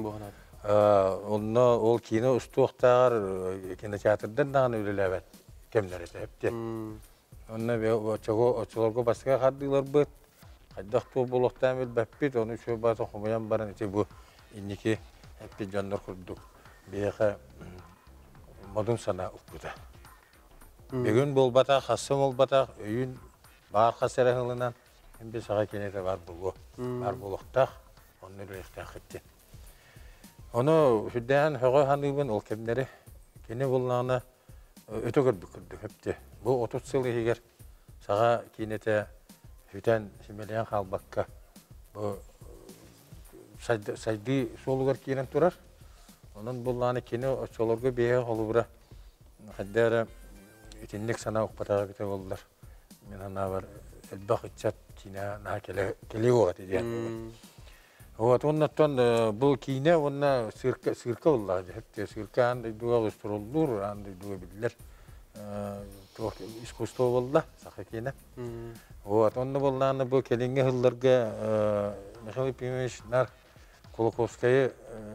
Онно ол кино устуқтар кинотеатрдан дагы үлелебет кемнер этепти. Онно бе чого очолорго баска хардылар бит. Хайдах ту болохтан бил баппит, оны шо база хумаян баран эти бу инники хепти жандар курдук. Бияха модун сана укута. Бүгүн болбата, хасым болбата, өйүн бар хасарахылынан эмбе сага кенете бар булу. Бар болохтах, оны лехтах этти. Оны хүддән хөгө ханыбын ол кемнери кене булланы өтө көрдүк көрдүк хепти. Бу отуз жыл егер сага кенете хүтән симелен халбакка бу сайды сайды солугар кенен турар. Onun bullanı kini açolorga beye holubra. Haddara itinlik sana ukpataga bite oldular. Men ana var elbaq içat kina na kele kele waqti diye. O tonnaton bu kine onna sirka sirka oldu. Hep sirka anda duğa gösterulur, anda duğa bildiler. Çok iskusto oldu sakine. O tonna bullanı bu kelinge hıllarga Mikhail Pimiş nar Kolokovskayı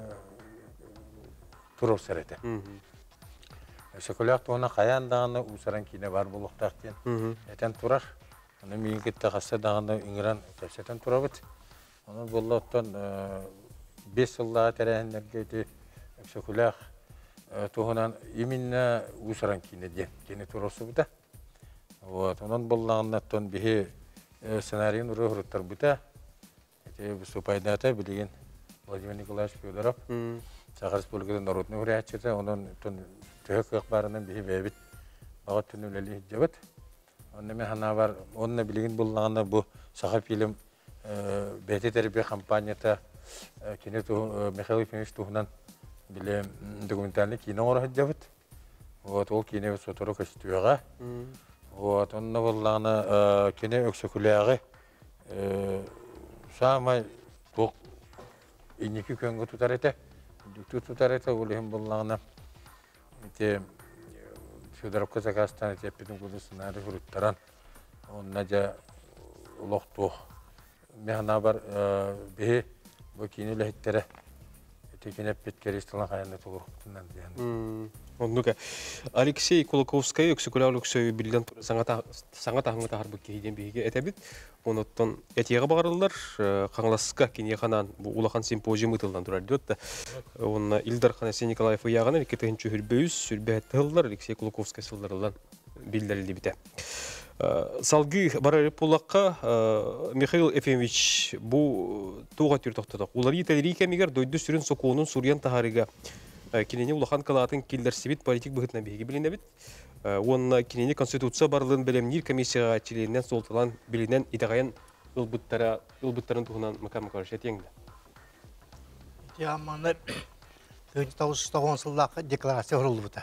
Turov serete. Şokolak ona kayan dağını usaran kine var buluqtaqten. Eten turar. Onu miyinkette qassa dağında ingran tefseten turabıt. Onu bollattan beş yıllığa terehenlerge şokolak tohunan iminne usaran kine diye. Kine turosu buda. Onun bollağınlattan bihi senaryon ruhuruttar buda. Bu supaydata bilgin Vladimir Nikolaevich Fyodorov. Сахар Республикадан народный врачета, onun tun tühük akbarından bihi bebit bağı tünüleli hicabet. Onun men hana var, onunla bilgin bulunağında bu Sahar film beti terapi kampanyata kine tu Mikhail Pimiş tuhunan bile dokumentalni kino ora hicabet. Вот ол kine sotoro kaştüyağa. Вот onunla bulunağında kine öksükülüyağı sama tok iniki köngü tutar ete. Tutarete olihim bulağına ite Fyodorov Kazakastan ite epidin kudusuna hürüttaran onnaca uloqtuq mehana var bihi bu kini lehittere ite kine petkeri istilan hayanda tuğuruktundan diyen. Onnuka Alexey Kolokovskaya öksükülauluk söylü bilden sağa tahımı tahar bu kehiden bihiге etebit. Onottan etiyaga bağırırlar. Қаңласқа кене қанан улахан симпозиум ытылдан тұрар диотта. Онна Илдар Ханасен Николаев ұяғаны рекетігінші хүрбөйіз сүрбәтті ғылдар Алексей Кулаковскай сылдарылан білдәрілді біті. Салғы бара репулаққа Михаил Ефимович бұл туға түр тоқтадық. Олар етәлері кәмегер дойды сүрін соқуының Сурьян тахарыға кенене улахан қалатын келдер себет политик бұғытна бейге білінді біт. Онна кенене конституция барлығын білемнер комиссияға чилейінен солтылан білінен идағайын ылбыттарын тұғынан мұқа-мұқа рашет еңді. Ямандар тысяча девятьсот тоғыз жылдағы декларация құрылды бұта.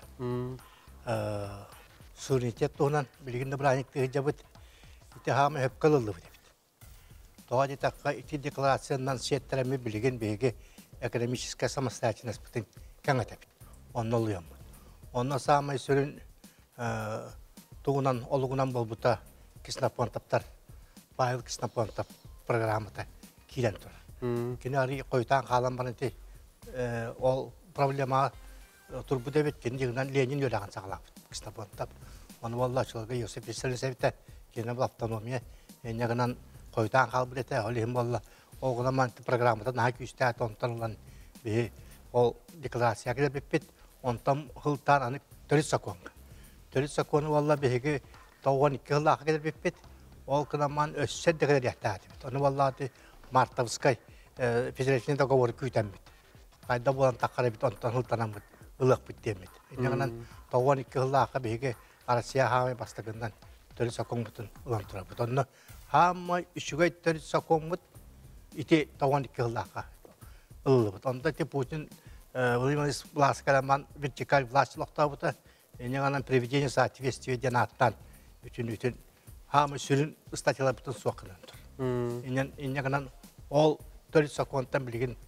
Суверенитет тұғынан білгенді біраниктігі жабыт. Ити хамы өп қылылды бұта. Тоға детаққа ити декларациядан сеттерәмі білген бейге экономическая самостоятельность бұтын кәң әтәбіт. Онны олуям бұд. Онны самай сүрін туғынан олығынан бол бұта киснапонтаптар, байыл киснапонтап программата кейлен тұр. Кені арғы қойтан қалан барынты ол проблема тұр бұд әбет, кені дегінен Ленин өліған сағалап киснапонтап. Оны олла açылығы Йосип Виссарионович сәбітті, кені бұл автономия, енегінен қойтан қал бұд әті, олығын болла. Оғынан манты программата наға күйісті әті онтанылан бейі ол декларация кедер беппет, онтан ғылтан аны төріс сақуанға. Төріс сақуаны олла бейгі тоғын екі ғылаға кедер беппет, ол кынаман өссет де кедер яқты әті бет. Оны олла аты Мартовскай федерациялы договоры күйтен бет. Қайда болан таққары бет, онтан ғылтанан бет, ғылық бет дем бет. Енегінен тоғын екі ғылаға бейгі Россия хамай бастығынан төріс сақуан бұтын ұлан тұра бет. Оны хамай үшігай төріс сақуан бет, ити тоғын екі ғылаға ұлы бет. Онда те Путин Владимир Власкаламан вертикаль власть лоқта бұта, енегінен приведение соответствия денаттан үтін-үтін хамы сүрін статилар бұтын соқынан тұр. Енегінен ол төріс сақуантан білген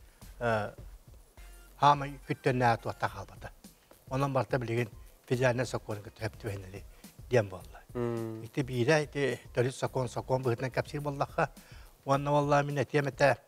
хамы күттен әті отта қалбады. Онан барта білген федеральный сақуанға төпті өйнелі дем болды. Ити бейді төріс сақуан сақуан бұғытынан кәпсір болдаққа, онна олла мен әтеметі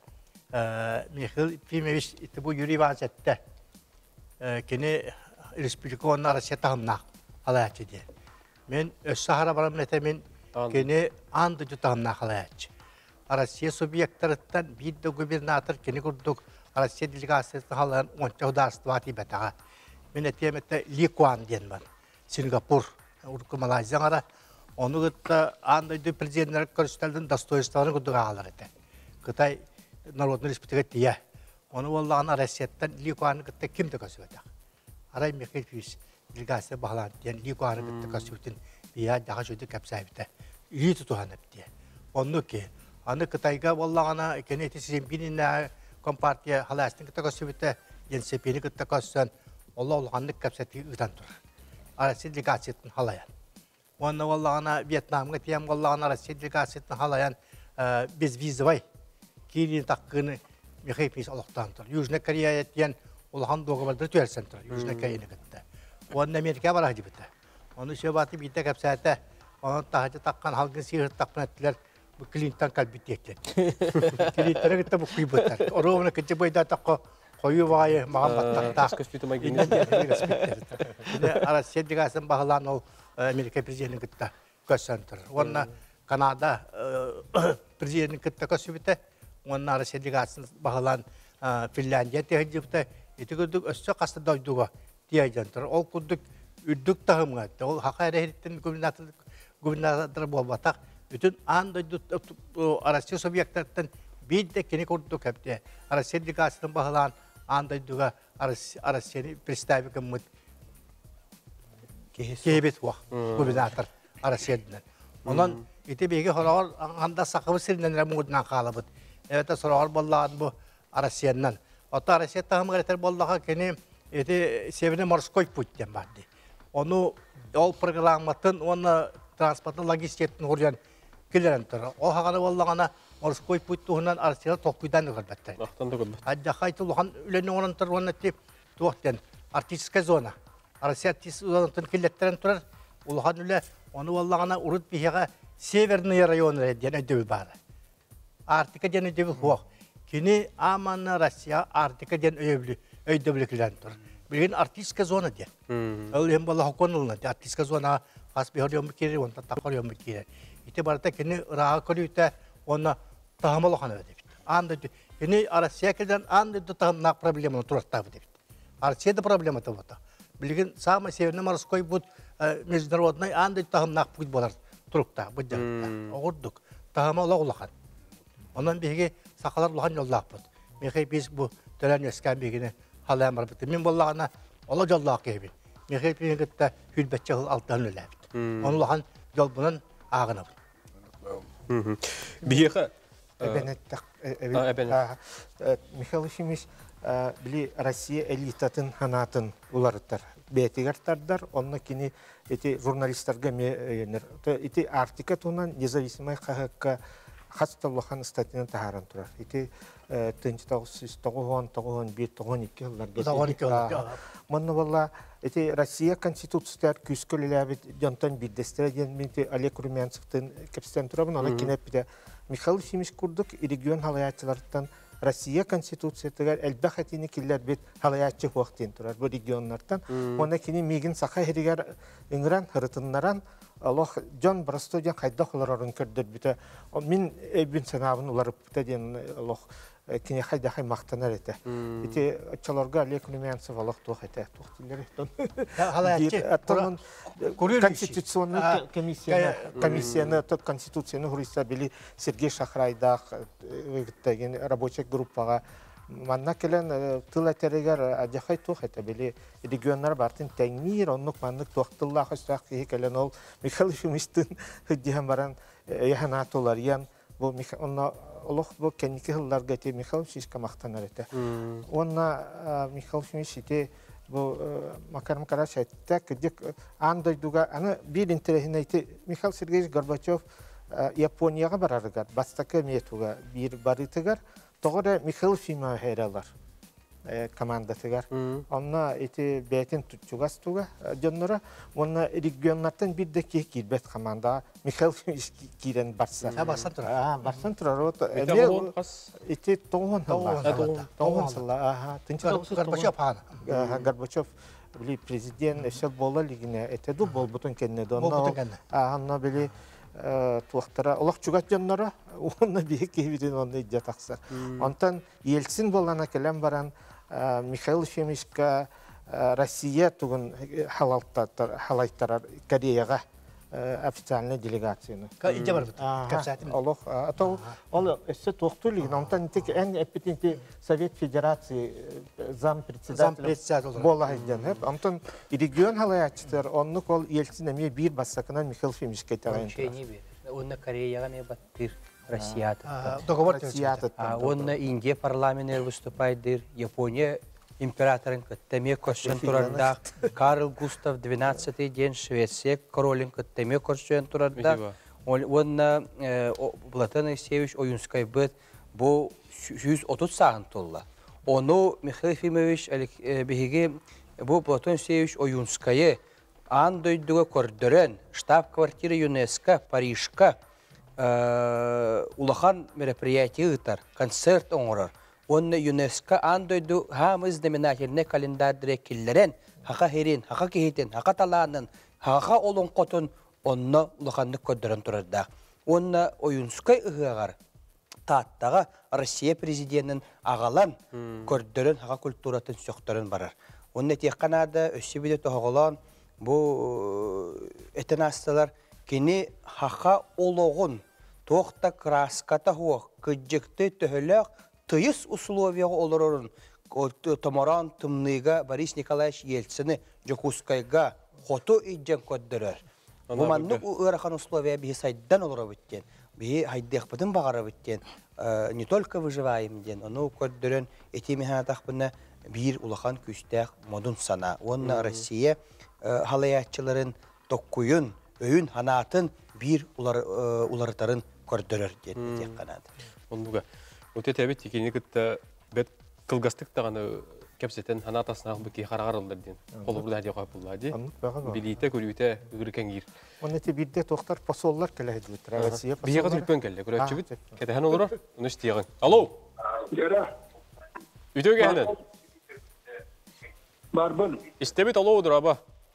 Михаил Ефимович ити бу Юрий Иванович этте. Кини республиконна Россия тагымнак алаячы де. Мен өс сахара барам нете мен кини анды jutağımnak алаячы. Россия субъекттарыттан бидді губернатор кини курдук Россия делегациясын халан онча ударство ати бетаға. Мен этеметте Ли Куан ден бар. Сингапур, Урку Малайзияңара. Оны гытта андайды президенттер көрсөтөлдүн достоинстволарын курдуга алар эте. Кытай Народный республика тия. Оны Аллах'ın Россияттан Ли Куан'ı gıtta kimde kasıbıdak. Aray Mikail Fiyus делегация bağlan diyen Li Kuan'ı gıtta kasıbıdın bir ya daha şöyle kapsayıbıda. İyi tutuhanıp diye. Onu ki, anı Kıtayga Allah'ına keneti sizin bininle kompartiya halasını gıtta kasıbıda yensepini gıtta kasısan Allah Allah'ın kapsayıbı ıdan durur. Arası delegasyatın halayan. Onu Allah'ına Vietnam'a diyem Allah'ın arası delegasyatın halayan biz vize vay. Kirin takkını Mikail Fiyus Allah'tandır. Yüzüne Kore'ye diyen Allah'ın doğumaları tüyersendir. Yüzüne Kore'ye gitti. Onun Amerika var hacı bitti. Onu şebatı bir de kapsaydı. Onun tahacı takkan halkın sihir takpan ettiler. Bu Clinton kalbi tekler. Clinton'a gitti bu kıybetter. Orada kıcı boyda takko koyu vayı mağam battakta. Kıskıspituma giyiniz. Yine arası sedikasın bağlan o Amerika prezidentinin gitti. Kösendir. Onun Kanada prezidentinin gitti kösübütte. Onun arası sedikasın bağlan Finlandiya tehcibde. Eti gördük össe kastı doyduğu diyeceğindir. O kurduk üddük tahımı etti. O Hakkari Heritten gubernatör bu batak. Bütün anda arası Sovyetlerden bir de kini kurduk hep de. Arası sedikasının bağlan anda arası представи kımmet kehibet var gubernatör arası edilen. Onun eti bilgi horar anda sakıbı sirinden remuddan kalıbıd. Evet sorar bollağın bu arasından. Ota arası tahımı gerektir bollağa kini eti sevine morskoy putten vardı. Onu o programatın onu transportun logistikten horuyan kilerendir. O haqanı bollağına morskoy puttuğundan arasıyla tokuydan öğrettir. Ahtan da gülbet. Hacca kaytı luhan ülenin oranıdır onu etip tuğakten artistika zona. Arası artistika zonatın kiletlerin turar. Uluhan üle onu bollağına urut bihiga severni rayonu diyen ödevi var. Artika diyen ödevi huak. Kini amanna Rusya Artika diyen ödevi ödeviliklendir. Bilgin artistika zona diye. Öyle hem bala hokonulna diye artistika zona has bir horiyon bikiri, onda takoriyon bikiri. İte barata kini raha koruyuta ona tahamalı hanı ödevi. Anda diye. Kini Rusya kiden anda diye tahamnak problemini turartav ödevi. Rusya'da problemi de var. Bilgin sama severine Morskoy bu международный anda tahamnak put bolar turukta bu da. Orduk. Tahamalı olakan. Ondan birge sakalar luhan yollaq bud. Mekay biz bu tölen eskan birgini halayam var bitti. Min bollağına ola yollaq gibi. Mekay birgini gitti hülbetçe alttan öyle bitti. Onu luhan yol bunun ağına bud. Bihiqa. Ebenet Mikail Ефимович били Россия элитатын ханатын уларыттар. Бетигартардар, онна кини эти журналистларга менер. Эти Артика тунан независимый хакка хасталлахан статьяны тахаран турар. Эти тынчы тагыс тогон тогон бир тогон iki yıllar. Манна валла эти Россия конституцияр күскөлеләбит жонтон бирдестер ден менти Олег Румянцевтын кепстен турабын, ана кинепиде Михаил Ефимович курдук регион халаячылардан Россия конституциятыгар элбахатини киллер бит халаячы вактын турар бу регионнардан. Она кини мигин саха херигер ингран хырытыннаран Аллах жон брастоден кайда холорын көрдөр бите. Мин эбин санабын уларып бите ден Аллах кини хайда хай мактанар эте. Эти чаларга Олег Румянцев Аллах тох эте. Тохтилер. Халаячы конституционный комиссия комиссияны тот конституцияны хуриса били Сергей Шахрайдах деген рабочая группага манна келен тылатерегер ажахай тох эте били регионнар бартын теңнир оннук маннык тохтылла хастак келен ол Михаил Ефимовичтин хыддихан баран яханатолар ян бу онна Аллах бу кеники хылларга те Михаил Ефимович мактанар эте. Онна Михаил Ефимович те бу Макарым Карачайтта кидик андай дуга аны бир интересный те Михаил Сергеевич Горбачев Японияга барарыгар, бастакы метуга бир барытыгар, тогора Михаил Ефимович хералар. командатыгар. Онна эти бәтин тутчугас туга жоннора, онна регионнардан бир де кие кирбет команда Михаил Фимиш кирен барса. Ha basan tura. А, барсан турар. Эти тоғын тоғын сылла. Ага, тынчы Горбачев ана. Горбачев били президент эшел бола лигине этеду бол бутун кенне Бол бутун кенне. Анна били туактара олох чугат жоннора онна бие кебидин онда жатакса. Онтан Ельцин болана келем баран Михаил Фемишка Россия тугун халалтар халайттар Кореяга официальная делегацияны. Ка инде бар бит. Олох атау ол эссе токтулугун онтан тек эн эпитинти Совет Федерации зам председатель бола иден хеп. Онтан регион халаячтар онну кол Ельцин эме бир бассакынан Михаил Фемишке тагын. Онна Кореяга не баттыр Россията. Договор Россията. Онна Индия парламентер выступайдыр, Япония императорын кыттеме көшсөн турарда, Карл Густав двенадцатый ден Швеция королин кыттеме көшсөн турарда. Онна Платон Алексеевич Оюнскай быт бу жүз отуз сағын толла. Onu Михаил Ефимович беге бу Платон Алексеевич Оюнскайы ан дойдуга көрдөрөн штаб-квартира ЮНЕСКО Парижка улахан мероприятие ытар, концерт оңорор. Онна ЮНЕСКО ан дойду хамыз знаменательный календарь дирекиллерен, хака херин, хака кехитен, хака таланын, хака олон котун онна улаханны көрдөрөн турарда. Онна Оюнскай ыгагар таттага Россия президентин агалан көрдөрөн хака культуратын сөктөрөн барар. Онна тек канада өссүбүдө тоголон бу этенасталар кини хака ологун тоқта краската хуак кыджыкты төһөлөк тыйыс условияга олорорун томоран тымныйга Борис Николаевич Ельцини Жокускайга хото иджен көддөрөр. Бу манны ырахан условия би сайдан олора биттен. Би хайдык багара биттен. Не только выживаем ден, ону көддөрөн этимиханатахпына бир улахан күстәк модун сана. Онна Россия халаячыларын токкуйун, өйүн ханатын бир уларытарын көрдөрөр ден тек канады. Онуга өте тәбет текені күтті бәт кылгастық тағаны кәпсеттен ханатасына бұки қарағарылдар ден. Қолы бұрда әде қойып бұлла де. Билейті, көрүйті, үгіркен кер. Оны те бірде тоқтар посоллар кәлі әділеттір. Бейеға түрпен кәлі, көрәтші біт. Кәтіған олыр, оны істейген. Алло! Гера. Үйтеуге әнен? Барбын. Істебет алло одыр, аба.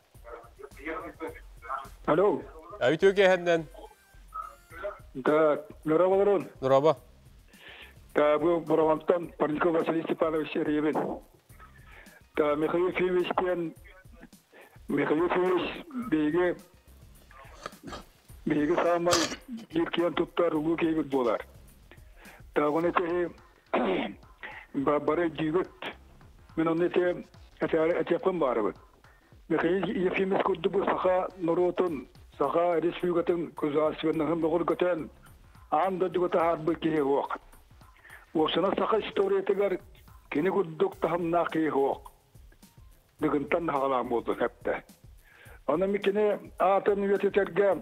Алло. Үйтеуге әнен? Да, Нұрабаларун. Нұраба. Да, бұл Буравантан Парников Василий Степанович Ревен. Да, Михаил Ефимовичтен, Михаил Ефимович бейге, бейге самай еркен тұттар ұлы кейбіт болар. Да, оны те бары дүйгіт, мен оны те әтепін барыбын. Михаил Ефимович күрді бұл саха Нұротын, саха республикатын көзі асывеннің бұғыр көтен, анда дүгіті арбы кейі оқ. Осына сақа историятыгар кені күрдік тахымна кейі оқ. Дүгінтан хағалам болды әпті. Оны мекені атын университеттерге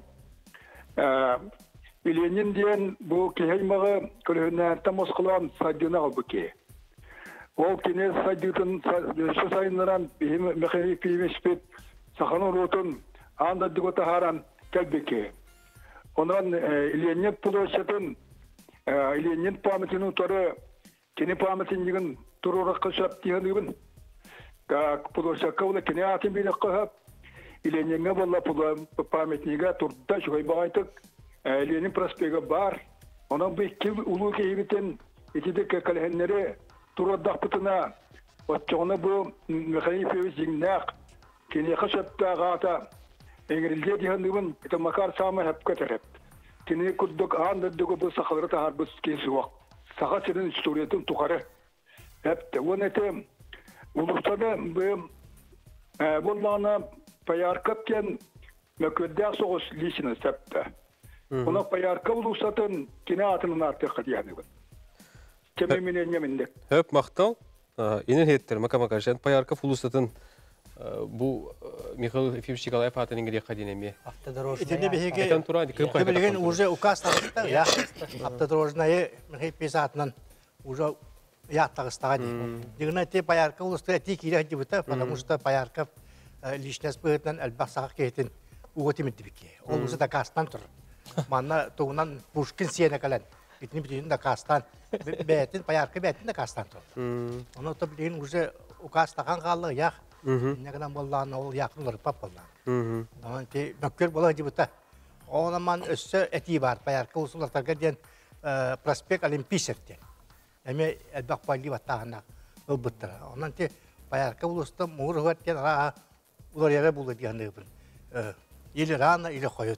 Ленин дейін бұл кеймағы күлігінәрті мосқылан саддина албы кей. Ол кені саддитын шо сайыныран Михаил Ефимович бет сақаның ротын анда дүгіті харан кәлбеке. Онан Ленин площадын Ленин памятinin utarı kene pamyatin yigin turura qışap diyen yigin. Ka plощадка ула kene atın bir qahap Lenin'e valla pamyatiniga turda şoy bağaytık. Lenin prospekti var. Ona bir kim ulu keyibiten etide kalhenleri turada pıtına otçona bu Mihail Ефимович kene qışapta gata İngilizce diyen yigin itamakar sama hep katerep. Kini kurduk anda dugu bu sakhalarata harbus kesi waq. Sakha senin istoriyatın tukarı. Hep de o nete ulusada bu bunlarına payarkapken meködde soğuz lisiniz hep de. Ona payarka ulusatın kine atının artık yani. Kememinen yemindik. Hep maqtal. Inen hettir makamakashan payarka ulusatın bu Михаил Ефимович Николаев атының гере қаденеме. Итене беге. Кемелеген уже указ тарихта, я. Автодорожная Михаил Песатнан уже Я Тагыстаган. Дигна те паярка улусты эти кире дибута, потому что паярка личность бытан албасага кетин уготи мидбике. Ол усы да кастан тур. Манна тугунан Пушкин сене калан. Итни битин да кастан. Бетин паярка бетин да кастан тур. Оно то билин уже укастаган каллы як. Негдан боллан ол якынлар пап боллан. Анан те нөккөр бола дибута. Онаман өссө эти бар паярка улусуларга ден проспект Олимпийсерден. Эме элбак пайли ваттагана ылбыттыра. Онан те паярка улуста муургат кен ара улар яра булды дигәндәбен. Или рано, или коют.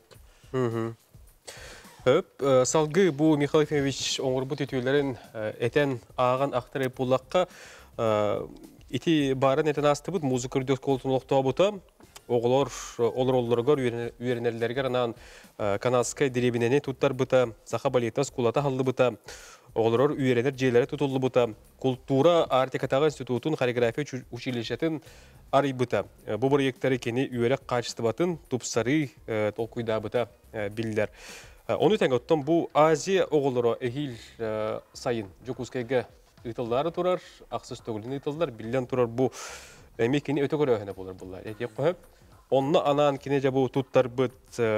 Хөп, салгы бу Михаил Ефимович оңорбут итүләрен этен аган актыры буллакка ити барын этен астыбыт музыка үрдөк колтунлукта бута. Оғылар, олар оларғар үйренерлерге ранан канадскай деребінені туттар бұта, саха балетас кулата халды бұта, оғылар үйренер жейлері тұтылды бұта, культура артикатағы институтын хореография училищетін арый бұта. Бұл проекттері кені үйерек қачысты батын, тупсары толкуйда бұта білдер. Оны тәңі оттан бұл Азия оғылары әхил сайын жокускайға ұйтылдары тұрар, ақсыз төгілін ұйтылдар, білден тұрар бұл Эми кини өтө көрөһөнө болор булар. Эти коп, онны анан кини жабу туттар быт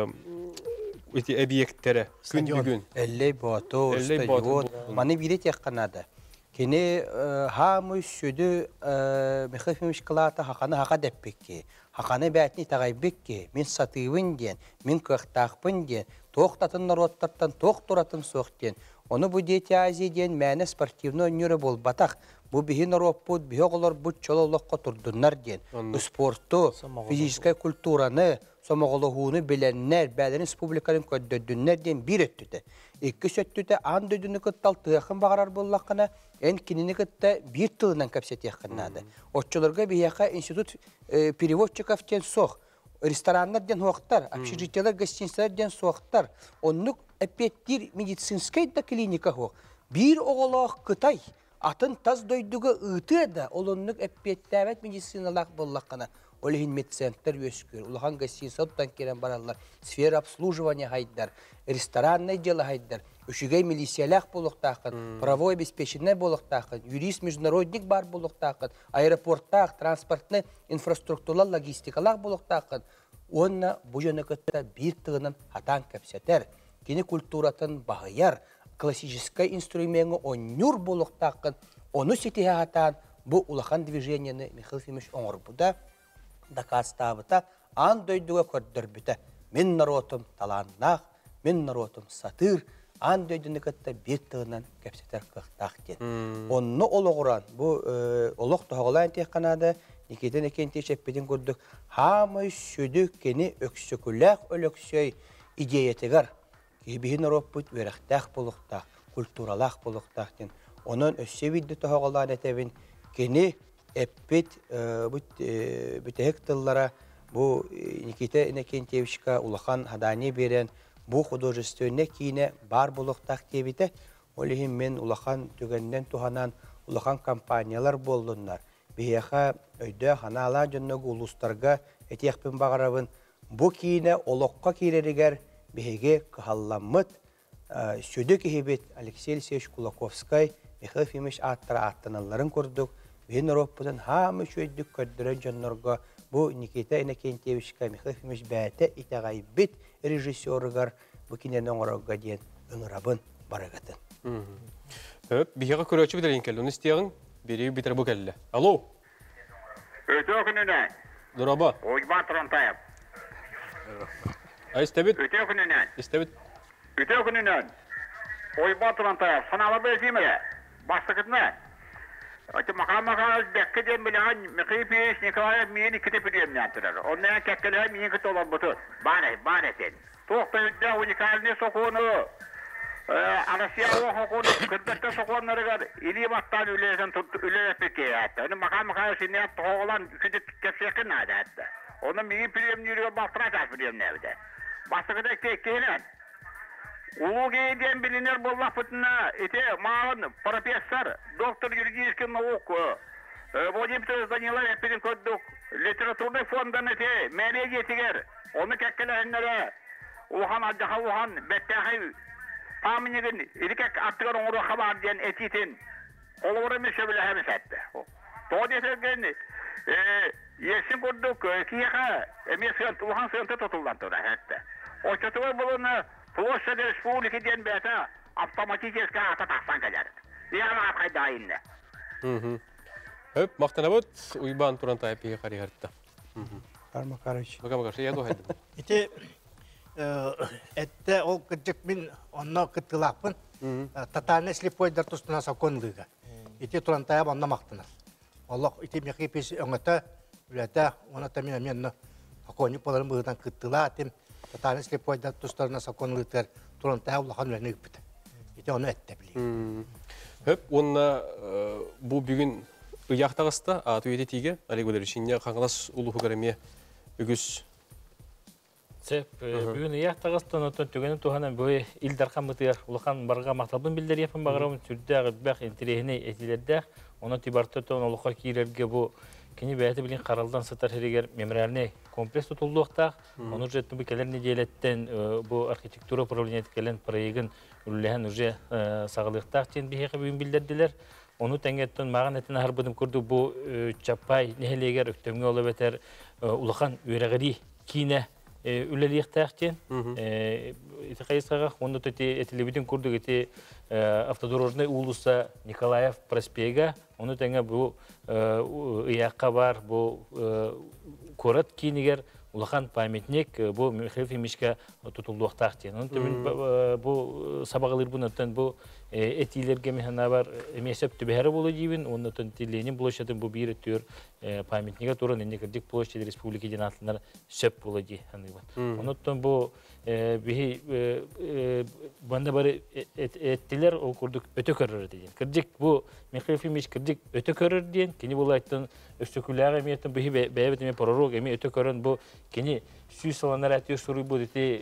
эти объекттери күн бүгүн. Эллей бото, стадион, маны бирет якканада. Кини хамы сөдү Михаил Ефимович кылата хаканы хака деппекке. Хаканы бәтни тагайбекке. Мен сатыйбын ден, мен кыктакпын ден, токтатын народтардан токтуратын соктен. Оны бу дети Азияден мәне спортивный өнөрө болбатак. Бу бихин роппут, бихоголор бут чололокко турдуннар ден. Спорту, физическая культураны, сомоголугуну биленнер, бәден республикаларын көддөдүннер ден бир өттүтө. Икки сөттүтө ан дөдүнү кыттал тыахын багарар боллаккана, эн кинини кытта бир тылынан капсет яхканнады. Отчолорга бияка институт переводчиков ден сох, рестораннар ден хоктар, общежитиялар, гостиницалар ден сохтар. Оннук эпеттир медицинская да клиника хок. Бир оголох Кытай атын таз дойдуга ыты да олоннук эппеттәбәт медициналак боллаккана. Олехин медцентр өскөр, улахан гостиницалардан келен баралар, сфера обслуживания хайдар, ресторанный дела хайдар, үшігей милициялак болуктакын, правовое обеспечение болуктакын, юрист международник бар болуктакын, аэропорттак, транспортный инфраструктуралар, логистикалак болуктакын. Онна бу жөнөкөттө бир тыгынан хатан кепсетер. Кини культуратын багыяр, классический инструмент оннюр болуктакын, оны сетихатан бу улахан движениены Михаил Ефимович оңорбуда дакастабыта ан дойдуга көрдөрбүтө. Мен народум таланнах, мен народум сатыр, ан дойдуны кытта бир тыгынан кепсетер кыктак ден. Онну ологуран бу олох тоголан текканада Никитен экенти чеппедин көрдүк. Хамы сөдүк кени өксөкүләк өлөксөй идеятыгар. Бихин роппут верахтах болуктах, культуралах болуктах ден. Онон өссөбидди тоголан этебин кени эппит бүтек тыллара бу Никита Иннокентьевичка улахан хадани берен бу художественне кине бар болуктах дебите. Олихин мен улахан түгенден туханан улахан компаниялар болдуннар. Бияха өйдө ханала жөннөгү улустарга этиякпин багарабын бу кине олокка киреригер беге кахалламыт сөдө кихибет Алексей Алексеевич Кулаковский Михаил Ефимович аттара аттаналарын көрдүк. Бен Европадан хамы сөйдүк көддөрөн жоннорго бу Никита Иннокентьевичка Михаил Ефимович бәте итагайбет режиссерыгар бу киненен оңорога ден ыңырабын барагатын. Хөп, бияга көрөчү билерин келди. Уну истегин бери битер бу келди. Алло. Өтө күнүнөн. Дороба. Ойбан Тронтаев. Ай стебит. Өтө күнүнөн. Стебит. Өтө күнүнөн. Ойбан Тронтаев. Саналы безимеле. Баштыкытны. Аты макамага деккеден билан Михаил Ефимович Николаев мени китеп беремнән турар. Оннан кеккеле мени китеп алып буту. Бане, бане сен. Токтойда уникальный сокону. Россия хокону кырдыкта соконнарыгар или баттан үлесен үлепеке атты. Оны макамага сине тоголан китеп кепсекин адатты. Оны мени премьерге бактыра беремнәбде. Баштыгыда кеккелен. Улугейден билинер боллақ бұтына, эте мағын профессор, доктор юридический наук, Владимир Данилов әппеден көддік, литературный фондан эте, мәле етігер, оны кәккелерінері, уған аддаға уған, бәттәғай, памынегін, ерекек аттығар оңыру қабар ден әтетін, Oğlum bir bile hem sattı. Doğru yeterli. Yesin kurduk kiyaka emisyon uhan sıyıntı tutuldan sonra hatta. O çatıva bulunu Ploşa de Respublika diyen beta avtomatik eski ata taksan kaçar. Yani akay dahilinde. Hep maktanabıt uyban turan tayip iyi kari harita. Karma karış. Bakama karşı ya doğaydı. İti ette ol kıcık min onna kıtılakpın. Tatane slipoy der tustuna sakonluga. İti turan tayip onna maktanar. Allah iti meki pis öngöte ülete ona tamin men akoni polarım bıdan kıtıla atim. Tatane slipoy der tustuna sakonluga turan tayip Allah'ın önüne gıptı. İti onu ette biliyor. Hep onna bu bugün ıyaqtağısta atı öde tige Олег Валерьевич қаңғылас улуху гаремия үгіз. Сеп, бүгін ияқтағыстан отын түгені туғанан бөй илдар қамытығар ұлықан барға мақталбын білдер епін бағырамын түрдіғі бәқ интерегіне етілерді. Оны тибарты тоғын ұлықа кейлерге бұл кені бәйті білін қаралдан сытар herегер мемориальный комплекс тұтылдуқтақ. Оны жетті бұл келер неделеттен бұл архитектура управлениет келен проегін үлілеген уже сағылықтақ тен бейхеқі бүгін білдерділер. Onu tengеттен маған етін арбыдым көрді бұл чапай нехелегер өктемге олы бәтер ұлыған өрәғірі кейіне үлеліктәқтен. Эти қайысқаға, оны төте әтілебетін көрдік әте автодорожный улыса Николаев проспега. Оны тәңе бұл ұяққа бар, бұл көрет кейінегер улахан памятник бу Михаил Фимишка тутулдуктактен. Onun tömün bu sabagılır bundan bu etilerge mehana var mesep tübehre bolu jibin onun töntilenin bulaşadın bu bir tür pamятниga туран инде кирдик площади республики денатlar söp bolu ji hani var. Onun bu bir banda bari ettiler o kurduk öte körür diyen. Kırdık bu Mihail Fimiş kırdık öte körür diyen. Kini bulaytın östeküler emiyetin bu hibe beyvetime prorog emi öte körün bu kini süs olanlar atıyor soru bu dete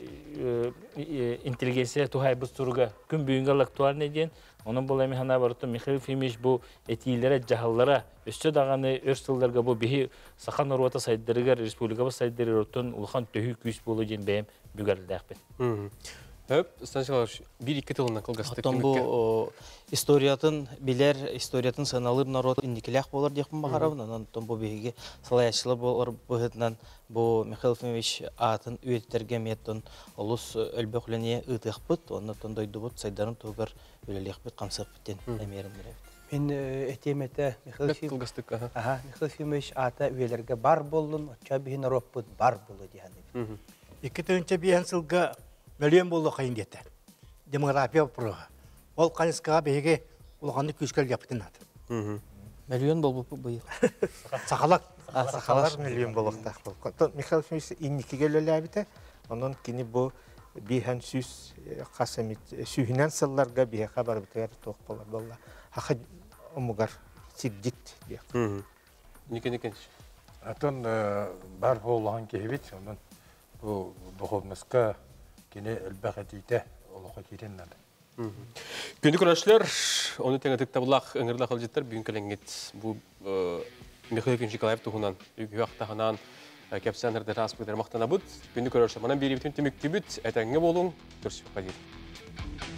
inteligensiya tuhay bu soruga gün büyüngel aktual ne diyen. Onun bu lemihana vardı Mihail Fimiş bu etilere cahallara öste dağını örsüllerge bu bihi sakan orvata saydılarga respublika saydıları ortun ulhan töhü küs bolu diyen beyim bügerlerdek ben. Hep станциялар bir iki tılından kılgastı. Atan bu istoriyatın biler, istoriyatın sanalır narod indikilyak bolar diyekmin bakarabın. Ondan bu bilgi salayaçılı bolar buhutdan bu Mikhail Fimiş atın üyetlerge meyetten olus ölbökleniye ıtıqbıt. Ondan doydu bud saydarın tuğgar öleliyekbit kamsaq bitten emeyerim direkt. Ben etemete Mikhail Fimiş ata üyelerge bar bolun, çabihin aropbıt bar bolu diyen. İki tönce bir ensılga Milyon bolu kayın diyete. Demografiya proğa. Ol kanıskağa beyge ulağanlı küskül yapıtın adı. Milyon bol bu bıyıl. Sakalak. Sakalak milyon boluktak bol. Mikhail Fimiş inniki gelöle abite. Onun kini bu bihan süs kasemit sühünen sıllarga bihe kabar biter toq bolar bolla. Haqa umugar sigdit diye. Nike nike. Atan bar bolğan kehbit ondan bu doxolmaska kene elbaqatite oloqa kirenler. Gündük öğrenciler, onu tengetik tabulak ıngırla kalıcıtlar bugün kelenget bu Mikhail Nikolayev tuğunan ügüyakta hanan kapsanlarda raspıdır maqtanabıd. Gündük öğrenciler, bana bir bütün tümük tübüt, etenge bolun, görüşmek üzere.